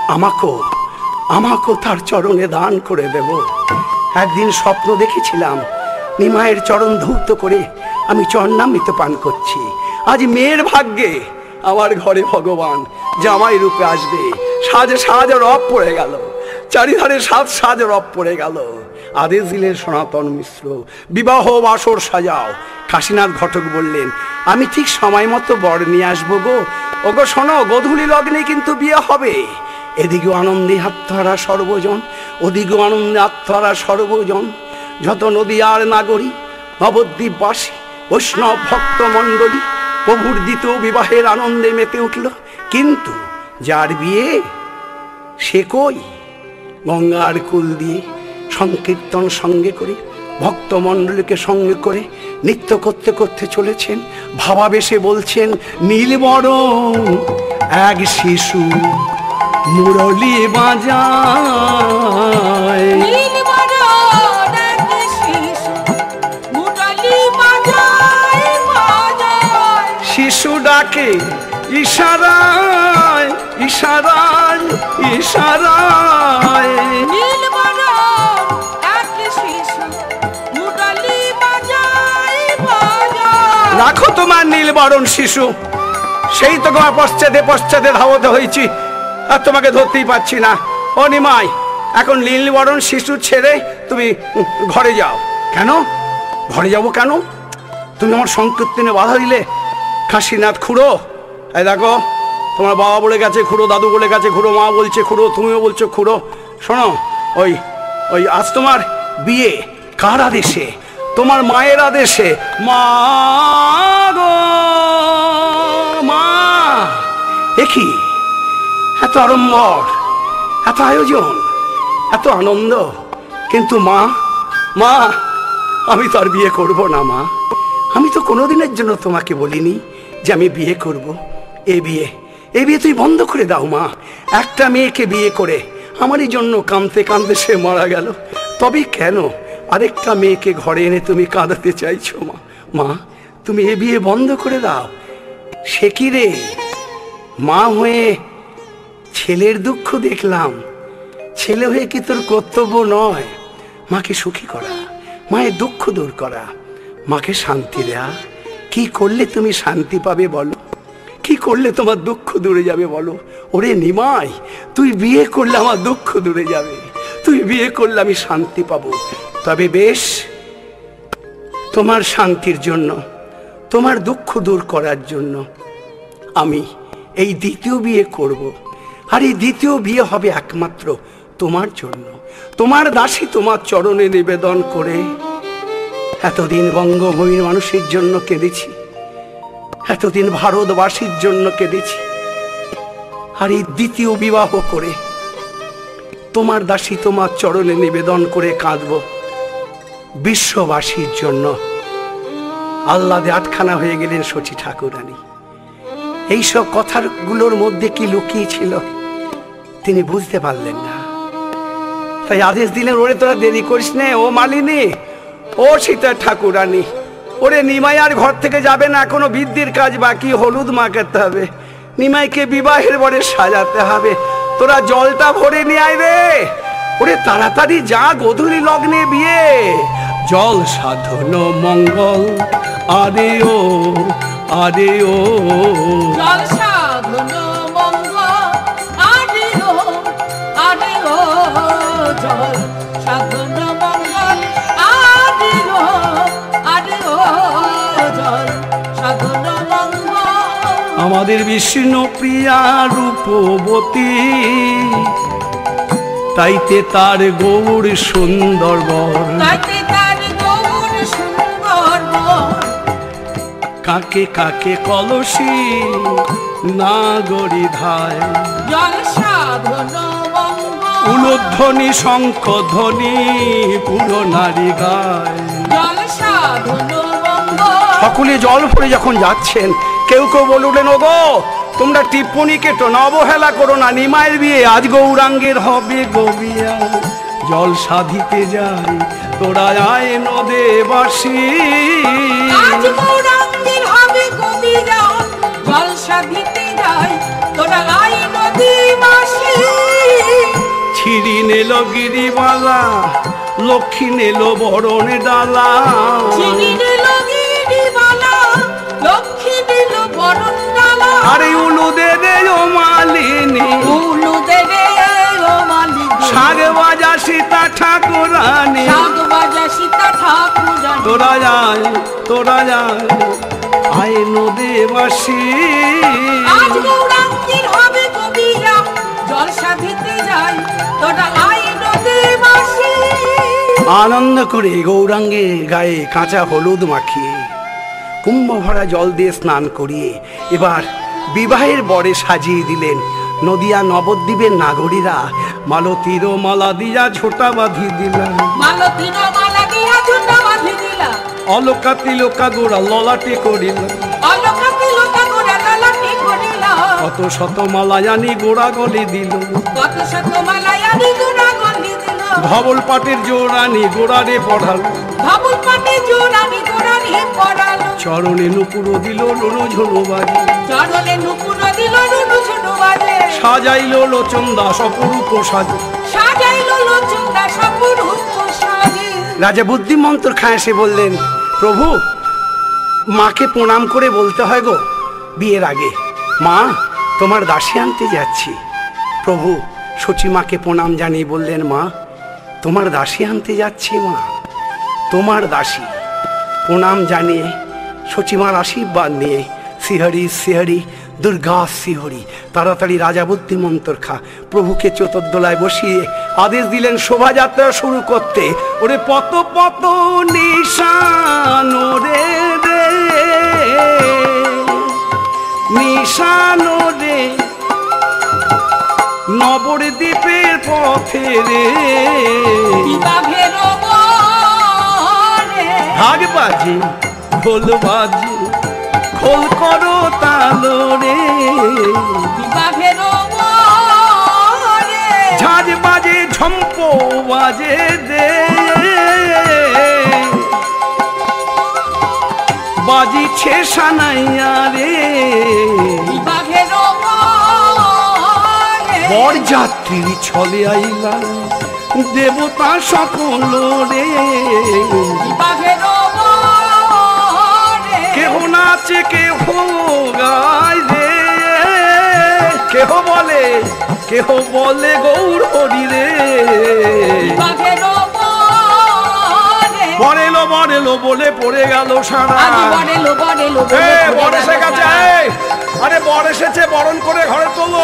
আমাকেও তার চরণে দান করে দেব। একদিন স্বপ্ন দেখেছিলাম নিমায়ের চরণ ধৌত করে আমি চরণামৃত পান করছি। আজ মেয়ের ভাগ্যে আমার ঘরে ভগবান জামাই রূপে আসবে। সাজে সাজ রব পড়ে গেল, চারিধারে সাজ রব পড়ে গেল। আদেশ দিলেন সনাতন মিশ্র, বিবাহ বাসর সাজাও। কাশীনাথ ঘটক বললেন, আমি ঠিক সময় মতো বর নিয়ে আসবো গো। ওগো শোনো, গোধূলি লগ্নে কিন্তু বিয়ে হবে। এদিকেও আনন্দে আত্মহারা সর্বজন, ওদিকেও আনন্দে আত্মহারা সর্বজন। যত নদী আর নাগরী নবদ্বীপবাসী বৈষ্ণব ভক্ত মণ্ডলী প্রভুর দ্বিতীয় বিবাহের আনন্দে মেতে উঠল। কিন্তু যার বিয়ে সে কই? গঙ্গার কুল দিয়ে সংকীর্তন সঙ্গে করে ভক্তমণ্ডলীকে সঙ্গে করে নৃত্য করতে করতে চলেছেন। ভাবাবেশে বলছেন, নীলবরণ এক শিশু মুরলী বাজায়, শিশু ডাকে ইশারায় ইশারায় ইশারায়। রাখো তোমার নীলবরণ শিশু, সেই তো তোমার পশ্চাতে পশ্চাতে ধাবতে হয়েছি, আর তোমাকে ধরতেই পাচ্ছি না। ও নিমাই, এখন নীলবরণ শিশু ছেড়ে তুমি ঘরে যাও। কেন ঘরে যাবো কেন? তুমি আমার সংকীর্তনে বাধা দিলে। কাশীনাথ খুড়ো, এই দেখো তোমার বাবা বলে গেছে খুড়ো, দাদু বলে গেছে খুড়ো, মা বলছে খুড়ো, তুমিও বলছো খুড়ো। শোনো, ওই ওই আজ তোমার বিয়ে কার আদেশে? তোমার মায়ের আদেশে। মা গো মা, দেখি এত আড়ম্বর, এত আয়োজন, এত আনন্দ, কিন্তু মা মা আমি তো আর বিয়ে করবো না মা। আমি তো কোনোদিনের জন্য তোমাকে বলিনি যে আমি বিয়ে করব। এই বিয়ে তুই বন্ধ করে দাও মা। একটা মেয়েকে বিয়ে করে আমারই জন্য কাঁদতে কাঁদতে সে মারা গেল, তবে কেন আরেকটা মেয়েকে ঘরে এনে তুমি কাঁদাতে চাইছো মা? মা তুমি এ বিয়ে বন্ধ করে দাও। সে কি রে, মা হয়ে ছেলের দুঃখ দেখলাম, ছেলে হয়ে কি তোর কর্তব্য নয় মাকে সুখী করা, মায়ের দুঃখ দূর করা, মাকে শান্তি দেয়া? কি করলে তুমি শান্তি পাবে বলো? কি করলে তোমার দুঃখ দূরে যাবে বলো? ওরে নিমাই, তুই বিয়ে করলে আমার দুঃখ দূরে যাবে, তুই বিয়ে করলে আমি শান্তি পাবো। তবে বেশ, তোমার শান্তির জন্য, তোমার দুঃখ দূর করার জন্য আমি এই দ্বিতীয় বিয়ে করব। আর এই দ্বিতীয় বিয়ে হবে একমাত্র তোমার জন্য। তোমার দাসী তোমার চরণে নিবেদন করে এতদিন বঙ্গভূমির মানুষের জন্য কেঁদেছি, এতদিন ভারতবাসীর জন্য কেঁদেছি, আর এই দ্বিতীয় বিবাহ করে তোমার দাসী তোমার চরণে নিবেদন করে কাঁদব বিশ্ববাসীর জন্য। আহ্লাদে আটখানা হয়ে গেলেন শচী ঠাকুরানী। এইসব কথাগুলোর মধ্যে কি লুকিয়ে ছিল তিনি বুঝতে পারলেন না। তাই আদেশ দিলেন, ওরে তোরা দেরি করিস নে, ও মালিনী, ও সীতা ঠাকুরানী, ওরে নিমাই আর ঘর থেকে যাবে না, এখনো বৃদ্ধির কাজ বাকি, হলুদ মাখাতে হবে, নিমাইকে বিবাহের বরে সাজাতে হবে, তোরা জলটা ভরে নিয়ে আয় রে। ওরে তাড়াতাড়ি যা, গোধূলি লগ্নে বিয়ে। জল সাধন মঙ্গল আরে ও আরে ও, জল সাধন মঙ্গল আরে ও আরে ও, জল সাধন মঙ্গল আরে ও আরে ও, জল সাধন মঙ্গল। আমাদের বিষ্ণু প্রিয়া রূপবতী, তাইতে তার গৌর সুন্দর বর, তাইতে তার গৌর সুন্দর বর। কাকে কাকে কলসি নাগরি ধায়, জল সাধন মঙ্গল উলধ্বনি শঙ্খধ্বনি পুরো নারী গায়। জল সাধন মঙ্গল। সকলে জল ভরে যখন যাচ্ছেন, কেউ কেউ বলে উঠলেন, ওগো তোমরা টিপ্পনি কেটো না, অবহেলা করো না, নিমাইয়ের বিয়ে আজ গৌরাঙ্গের হবে গবিয়া। জল সাধিতে যাই তোরা আয় নদে বাসি, আজ গৌরাঙ্গের হবে গবিয়া। জল সাধিতে যাই তোরা আয় নদী বাসি। ছিড়ি নেল গিরিবালা, লক্ষ্মী নেল বরণে ডালা, চিনি নিল গিরিবালা, লক্ষ্মী নিল বরণ ডালা। আরে উলুদে দে ও মালিনী, উলুদে রে ও মালিনী, শাগ বাজা সীতা ঠাকুরানী, শাগ বাজা সীতা ঠাকুরানী। তোরা যায় আয় নদে বাসি। আজ গৌরাঙ্গের হবে গবিয়া। জল সাধিতে যাই তোরা আয় নদী বাসি। আনন্দ করে গৌরাঙ্গের গায়ে কাঁচা হলুদ মাখিয়ে কুম্ভ ভরা জল দিয়ে স্নান করিয়ে এবার বিবাহের বরে সাজিয়ে দিলেন। নদিয়া নবদ্বীপের নাগরীরা মালতীর মালা দিয়া ঝোটা বাঁধি দিলাম, মালতীর মালা দিয়া ঝোটা বাঁধি দিলাম, অলকা তিলকা গোড়া ললাটে করিল, অলকা তিলকা গোড়া ললাটে করিল, কত শত মালা জানি গোড়া গলে দিল, কত শত মালা জানি গোড়া গলে দিল, ধবল পাটের জোড়ানি গোড়ারে পড়ালো, ধবল পাটের জোড়ানি গোড়ারে পড়ালো, চরণে নুপুর দিল রুনু ঝুনু বাজে, চরণে নুপুর দিল রুনু ঝুনু বাজে, সাজাইল লোচন দাস অপরূপ সাজে, সাজাইল লোচন দাস অপরূপ সাজে। রাজা বুদ্ধিমন্তর খাঁ এসে বললেন, প্রভু মাকে প্রণাম করে বলতে হয় গো বিয়ের আগে, মা তোমার দাসী আনতে যাচ্ছি। প্রভু সচিমাকে প্রণাম জানিয়ে বললেন, মা তোমার দাসী আনতে যাচ্ছি, মা তোমার দাসী। প্রণাম জানিয়ে সচিমার আশীর্বাদ নিয়ে শ্রীহরি শ্রীহরি দুর্গা শ্রীহরি তাড়াতাড়ি রাজা বুদ্ধিমন্তর খা প্রভুকে চতুর্দোলায় বসিয়ে আদেশ দিলেন শোভাযাত্রা শুরু করতে। ওরে পত পত নিশান রে রে নিশান রে নবদ্বীপের পথে রে, বিবাহের বরে ঢাক বাজে খোল বাজে খোল করো তালো রে, বিবাহের বরে ঝাঁঝ বাজে ঝম্প বাজে রে, বাজিছে সানাইয়া রে, বিবাহের বরে বরযাত্রী ছলে আইলা দেবতা সকল রে, বিবাহের বরে কেহ নাচে কেহ গায় রে, কেহ বলে গৌর হরি রে, বিবাহের বরে বরেলো বরেলো বলে পড়ে গেল সারা। আজ বরেলো বরেলো এ, বর এসে গেছে, আরে বর এসেছে, বরণ করে ঘরে তোলো।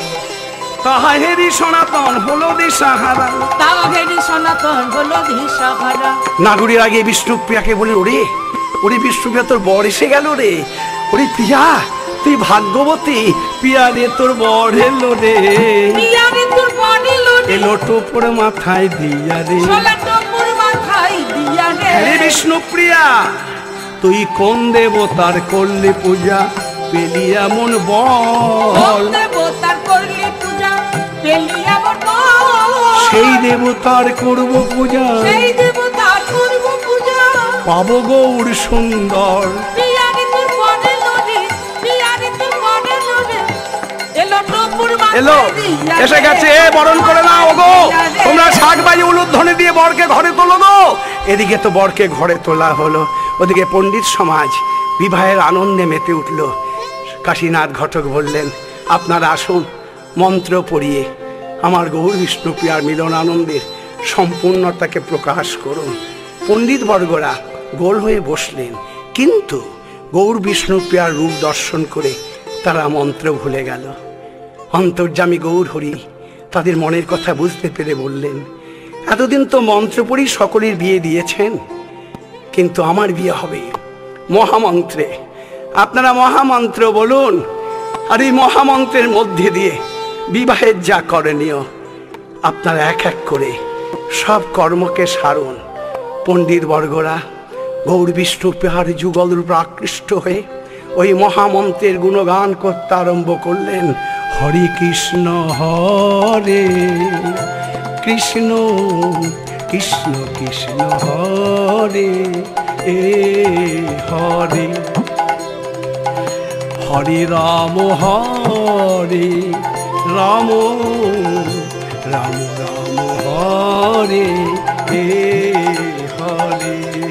তাহাহেরি সনাতন হলো দিশাহারা, তাহাহেরি সনাতন হলো দিশাহারা। নাগরীর আগে বিষ্ণুপ্রিয়াকে বলে, ওরে ওরে বিষ্ণুপ্রিয়া তোর বর এসে গেল রে, ওরে প্রিয়া তুই ভাগ্যবতী, প্রিয়া রে তোর বর এলো রে, প্রিয়া রে তোর বর এলো রে, এলো টোপর মাথায় দিয়া রে, সোলা টোপর মাথায় দিয়া রে। হে বিষ্ণুপ্রিয়া তুই কোন দেবতার করলে পূজা পেলি এমন বল, দেবতার করলে পূজা পেলি এমন বর, সেই দেবতার করব পূজা, সেই দেবতার করব পূজা, পাবো গৌর সুন্দর। প্রিয়া রে তোর বর এলো রে, প্রিয়া রে তোর বর এলো রে, এলো টোপর এলো মাথায় দিয়া রে। এসে গেছে, বরণ করে নাও গো, তোমরা শাক বাজি উলুধ্বনি দিয়ে বরকে ঘরে তোলো গো। এদিকে তো বরকে ঘরে তোলা হলো, ওদিকে পণ্ডিত সমাজ বিবাহের আনন্দে মেতে উঠল। কাশীনাথ ঘটক বললেন, আপনারা আসুন, মন্ত্র পড়িয়ে আমার গৌর বিষ্ণুপ্রিয়ার মিলন আনন্দের সম্পূর্ণতাকে প্রকাশ করুন। পণ্ডিত বর্গরা গোল হয়ে বসলেন, কিন্তু গৌর বিষ্ণুপ্রিয়ার রূপ দর্শন করে তারা মন্ত্র ভুলে গেল। অন্তর্যামী গৌর হরি তাদের মনের কথা বুঝতে পেরে বললেন, এতদিন তো মন্ত্র পড়ি সকলের বিয়ে দিয়েছেন, কিন্তু আমার বিয়ে হবে মহামন্ত্রে। আপনারা মহামন্ত্র বলুন, আর এই মহামন্ত্রের মধ্যে দিয়ে বিবাহের যা করণীয় আপনারা এক এক করে সব কর্মকে সারুন। পণ্ডিত বর্গরা গৌর বিষ্ণুপ্রিয়ার যুগল রূপে আকৃষ্ট হয়ে ওই মহামন্ত্রের গুণগান করতে আরম্ভ করলেন। হরে কৃষ্ণ হরে কৃষ্ণ কৃষ্ণ কৃষ্ণ হরে এ হরে, হরে রাম হরে রাম রাম রাম হরে এ হরে।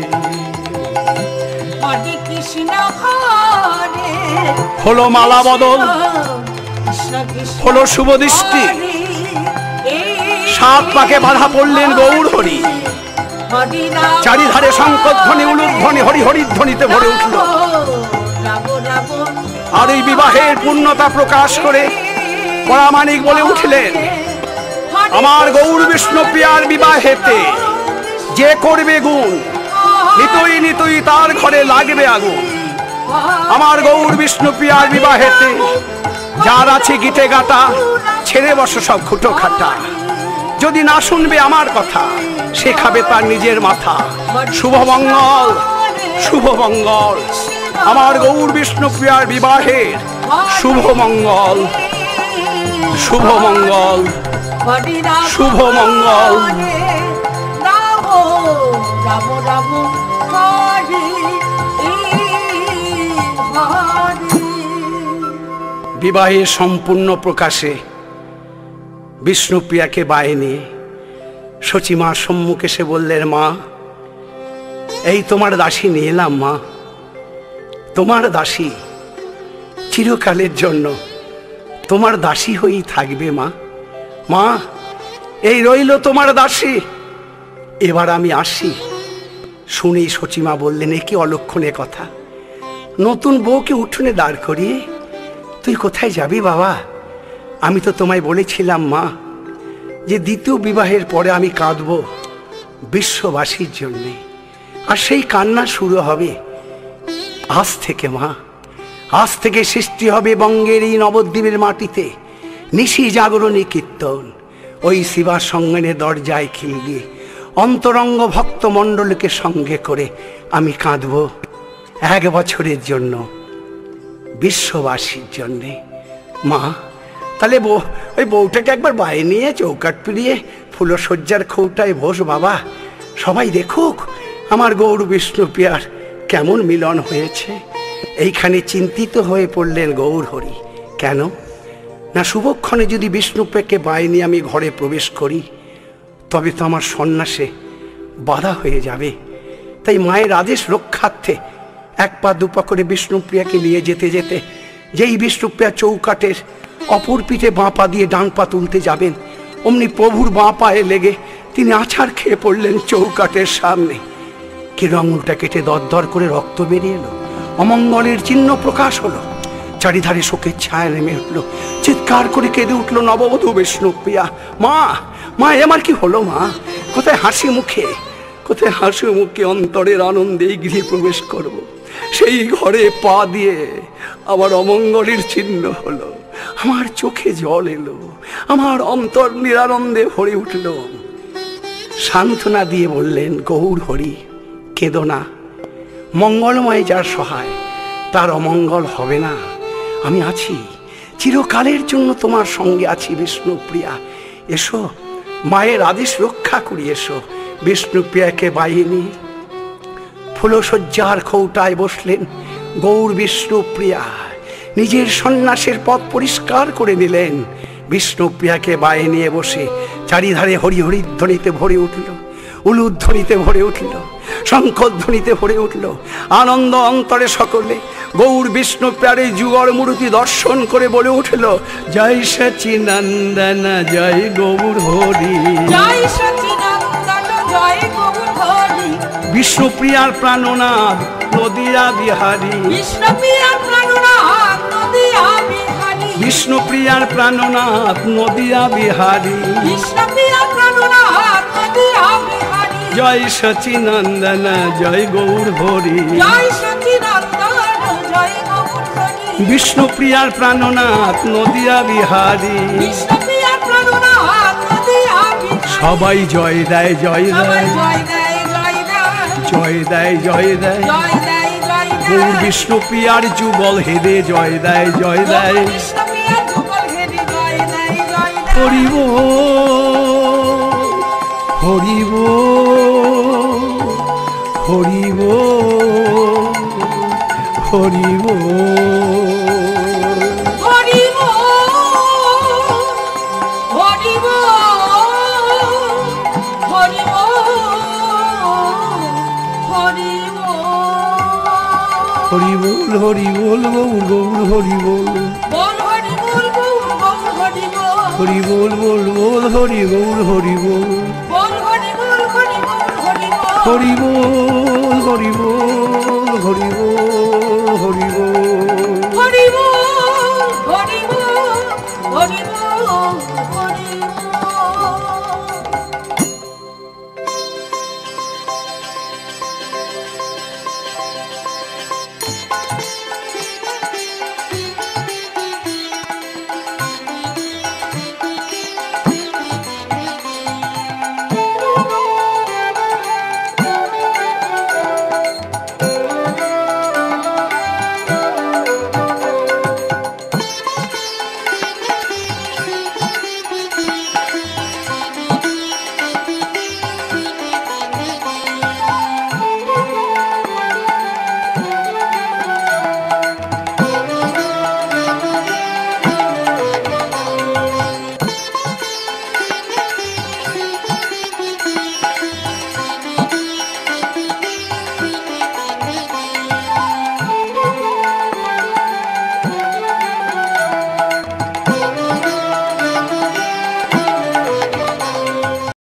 হরে কৃষ্ণ হরে হলো মালা বদল, কৃষ্ণ কৃষ্ণ হলো শুভ দৃষ্টি, হরে, এ সাত পাকে বাধা পড়লেন গৌর হরি। হরে রাম চারিধারে শঙ্খধ্বনি উলুধ্বনি হরি হরির ধ্বনিতে ভরে উঠল। রাম রাম আর এই বিবাহের পূর্ণতা প্রকাশ করে পরামানিক বলে উঠলেন, আমার গৌর বিষ্ণুপ্রিয়ার বিবাহেতে যে করবে গুণ, নিতই নিতই তার ঘরে লাগবে আগুন। আমার গৌর বিষ্ণুপ্রিয়ার বিবাহেতে যার আছে গিটে গাটা ছেড়ে বসো সব খুঁটো খাটা। যদি না শুনবে আমার কথা সে খাবে তার নিজের মাথা। শুভ মঙ্গল, শুভ মঙ্গল, আমার গৌর বিষ্ণুপ্রিয়ার বিবাহের শুভ মঙ্গল, শুভ মঙ্গল, শুভ মঙ্গল। রাম রাম হরি হরি। বিবাহের সম্পূর্ণ প্রকাশে বিষ্ণুপ্রিয়াকে বায়ে নিয়ে সচিমার সম্মুখে সে বললেন, মা এই তোমার দাসী নিয়ে এলাম মা, তোমার দাসী চিরকালের জন্য তোমার দাসী হয়েই থাকবে মা। মা এই রইল তোমার দাসী, এবার আমি আসি। শুনেই সচিমা বললেন, এ কি অলক্ষণে কথা, নতুন বউকে উঠোনে দাঁড় করিয়ে তুই কোথায় যাবি বাবা? আমি তো তোমায় বলেছিলাম মা যে দ্বিতীয় বিবাহের পরে আমি কাঁদব বিশ্ববাসীর জন্যে, আর সেই কান্না শুরু হবে আজ থেকে মা। আজ থেকে সৃষ্টি হবে বঙ্গের এই নবদ্বীপের মাটিতে নিশি জাগরণী কীর্তন। ওই শিবার সঙ্গনে দরজায় খিল দিয়ে অন্তরঙ্গ ভক্ত মণ্ডলকে সঙ্গে করে আমি কাঁদব 1 বছরের জন্য বিশ্ববাসীর জন্যে। মা তাহলে ওই বউটাকে একবার বাইরে নিয়ে চৌকাট পিড়িয়ে ফুলশয্যার খৌটায় বস বাবা, সবাই দেখুক আমার গৌর বিষ্ণুপ্রিয়ার কেমন মিলন হয়েছে। এইখানে চিন্তিত হয়ে পড়লেন গৌর হরি। কেন না, শুভক্ষণে যদি বিষ্ণুপ্রিয়াকে বাইরে নিয়ে আমি ঘরে প্রবেশ করি তবে তো আমার সন্ন্যাসে বাধা হয়ে যাবে। তাই মায়ের আদেশ রক্ষার্থে 1 পা 2 পা করে বিষ্ণুপ্রিয়াকে নিয়ে যেতে যেতে যেই বিষ্ণুপ্রিয়া চৌকাটের অপর পিঠে বাঁ পা দিয়ে ডান পা তুলতে যাবেন, অমনি প্রভুর বাঁ পায়ে লেগে তিনি আছাড় খেয়ে পড়লেন চৌকাটের সামনে। কি আঙুলটা কেটে দরদর করে রক্ত বেরিয়ে এলো, অমঙ্গলের চিহ্ন প্রকাশ হলো। চারিধারে শোকের ছায়া নেমে উঠলো, চিৎকার করে কেঁদে উঠলো নববধূ বিষ্ণুপ্রিয়া। মা মা আমার কি হলো মা? কোথায় হাসি মুখে, কোথায় হাসি মুখে অন্তরের আনন্দে গৃহে প্রবেশ করব, সেই ঘরে পা দিয়ে আমার অমঙ্গলের চিহ্ন হলো। আমার চোখে জল এলো, আমার অন্তর নিরানন্দে ভরে উঠল। সান্ত্বনা দিয়ে বললেন, গৌর হরি কেঁদো না, মঙ্গলময় যার সহায় তার অমঙ্গল হবে না। আমি আছি, চিরকালের জন্য তোমার সঙ্গে আছি বিষ্ণুপ্রিয়া। এসো মায়ের আদেশ রক্ষা করি, এসো। বিষ্ণুপ্রিয়াকে বাইরে নিয়ে ফুলশয্যার খৌটায় বসলেন গৌর বিষ্ণুপ্রিয়া। নিজের সন্ন্যাসের পথ পরিষ্কার করে নিলেন। বিষ্ণুপ্রিয়াকে বাইরে নিয়ে বসে চারিধারে হরি হরি ধ্বনিতে ভরে উঠল, উলুধ্বনিতে ভরে উঠল, শঙ্খধ্বনিতে ভরে উঠল। আনন্দ অন্তরে সকলে গৌর বিষ্ণুপ্রিয়ার যুগল মূর্তি দর্শন করে বলে উঠল, জয় সচিনন্দন জয় গৌর হরি, জয় সচিনন্দন জয় গৌর হরি। বিষ্ণুপ্রিয়ার প্রাণনাথ নদিয়া বিহারী, বিষ্ণুপ্রিয়ার প্রাণনাথ নদিয়া বিহারী, বিষ্ণুপ্রিয়ার প্রাণনাথ নদিয়া বিহারী, বিষ্ণুপ্রিয়ার প্রাণনাথ নদিয়া বিহারী। জয় সচিনন্দন জয় গৌর হরি, জয় সচিনন্দন জয় গৌর হরি। বিষ্ণুপ্রিয়ার প্রাণনাথ নদিয়া বিহারী, বিষ্ণুপ্রিয়ার প্রাণনাথ নদিয়া বিহারী। সবাই জয় দেয় জয় সবাই দেয়, জয় দেয় জয় দেয়, জয় দেয় জয় দেয়। জয় দেয় জয় দেয়। গৌর বিষ্ণুপ্রিয়ার যুগল হেদে জয় দেয় জয় দেয়। বিষ্ণুপ্রিয়ার যুগল হেরি জয় দেয় জয় দেয়। হরি বল হরি বল হরি বল হরি বল। হরি বল হরি বল হরি বল হরি বল। হরি বল হরি বল গৌর গৌর হরি বল, বল হরি বল গৌর গৌর হরি বল। হরি বল বল বল হরি গৌর হরি বল, বল হরি বল হরি বল হরি বল। হরি বল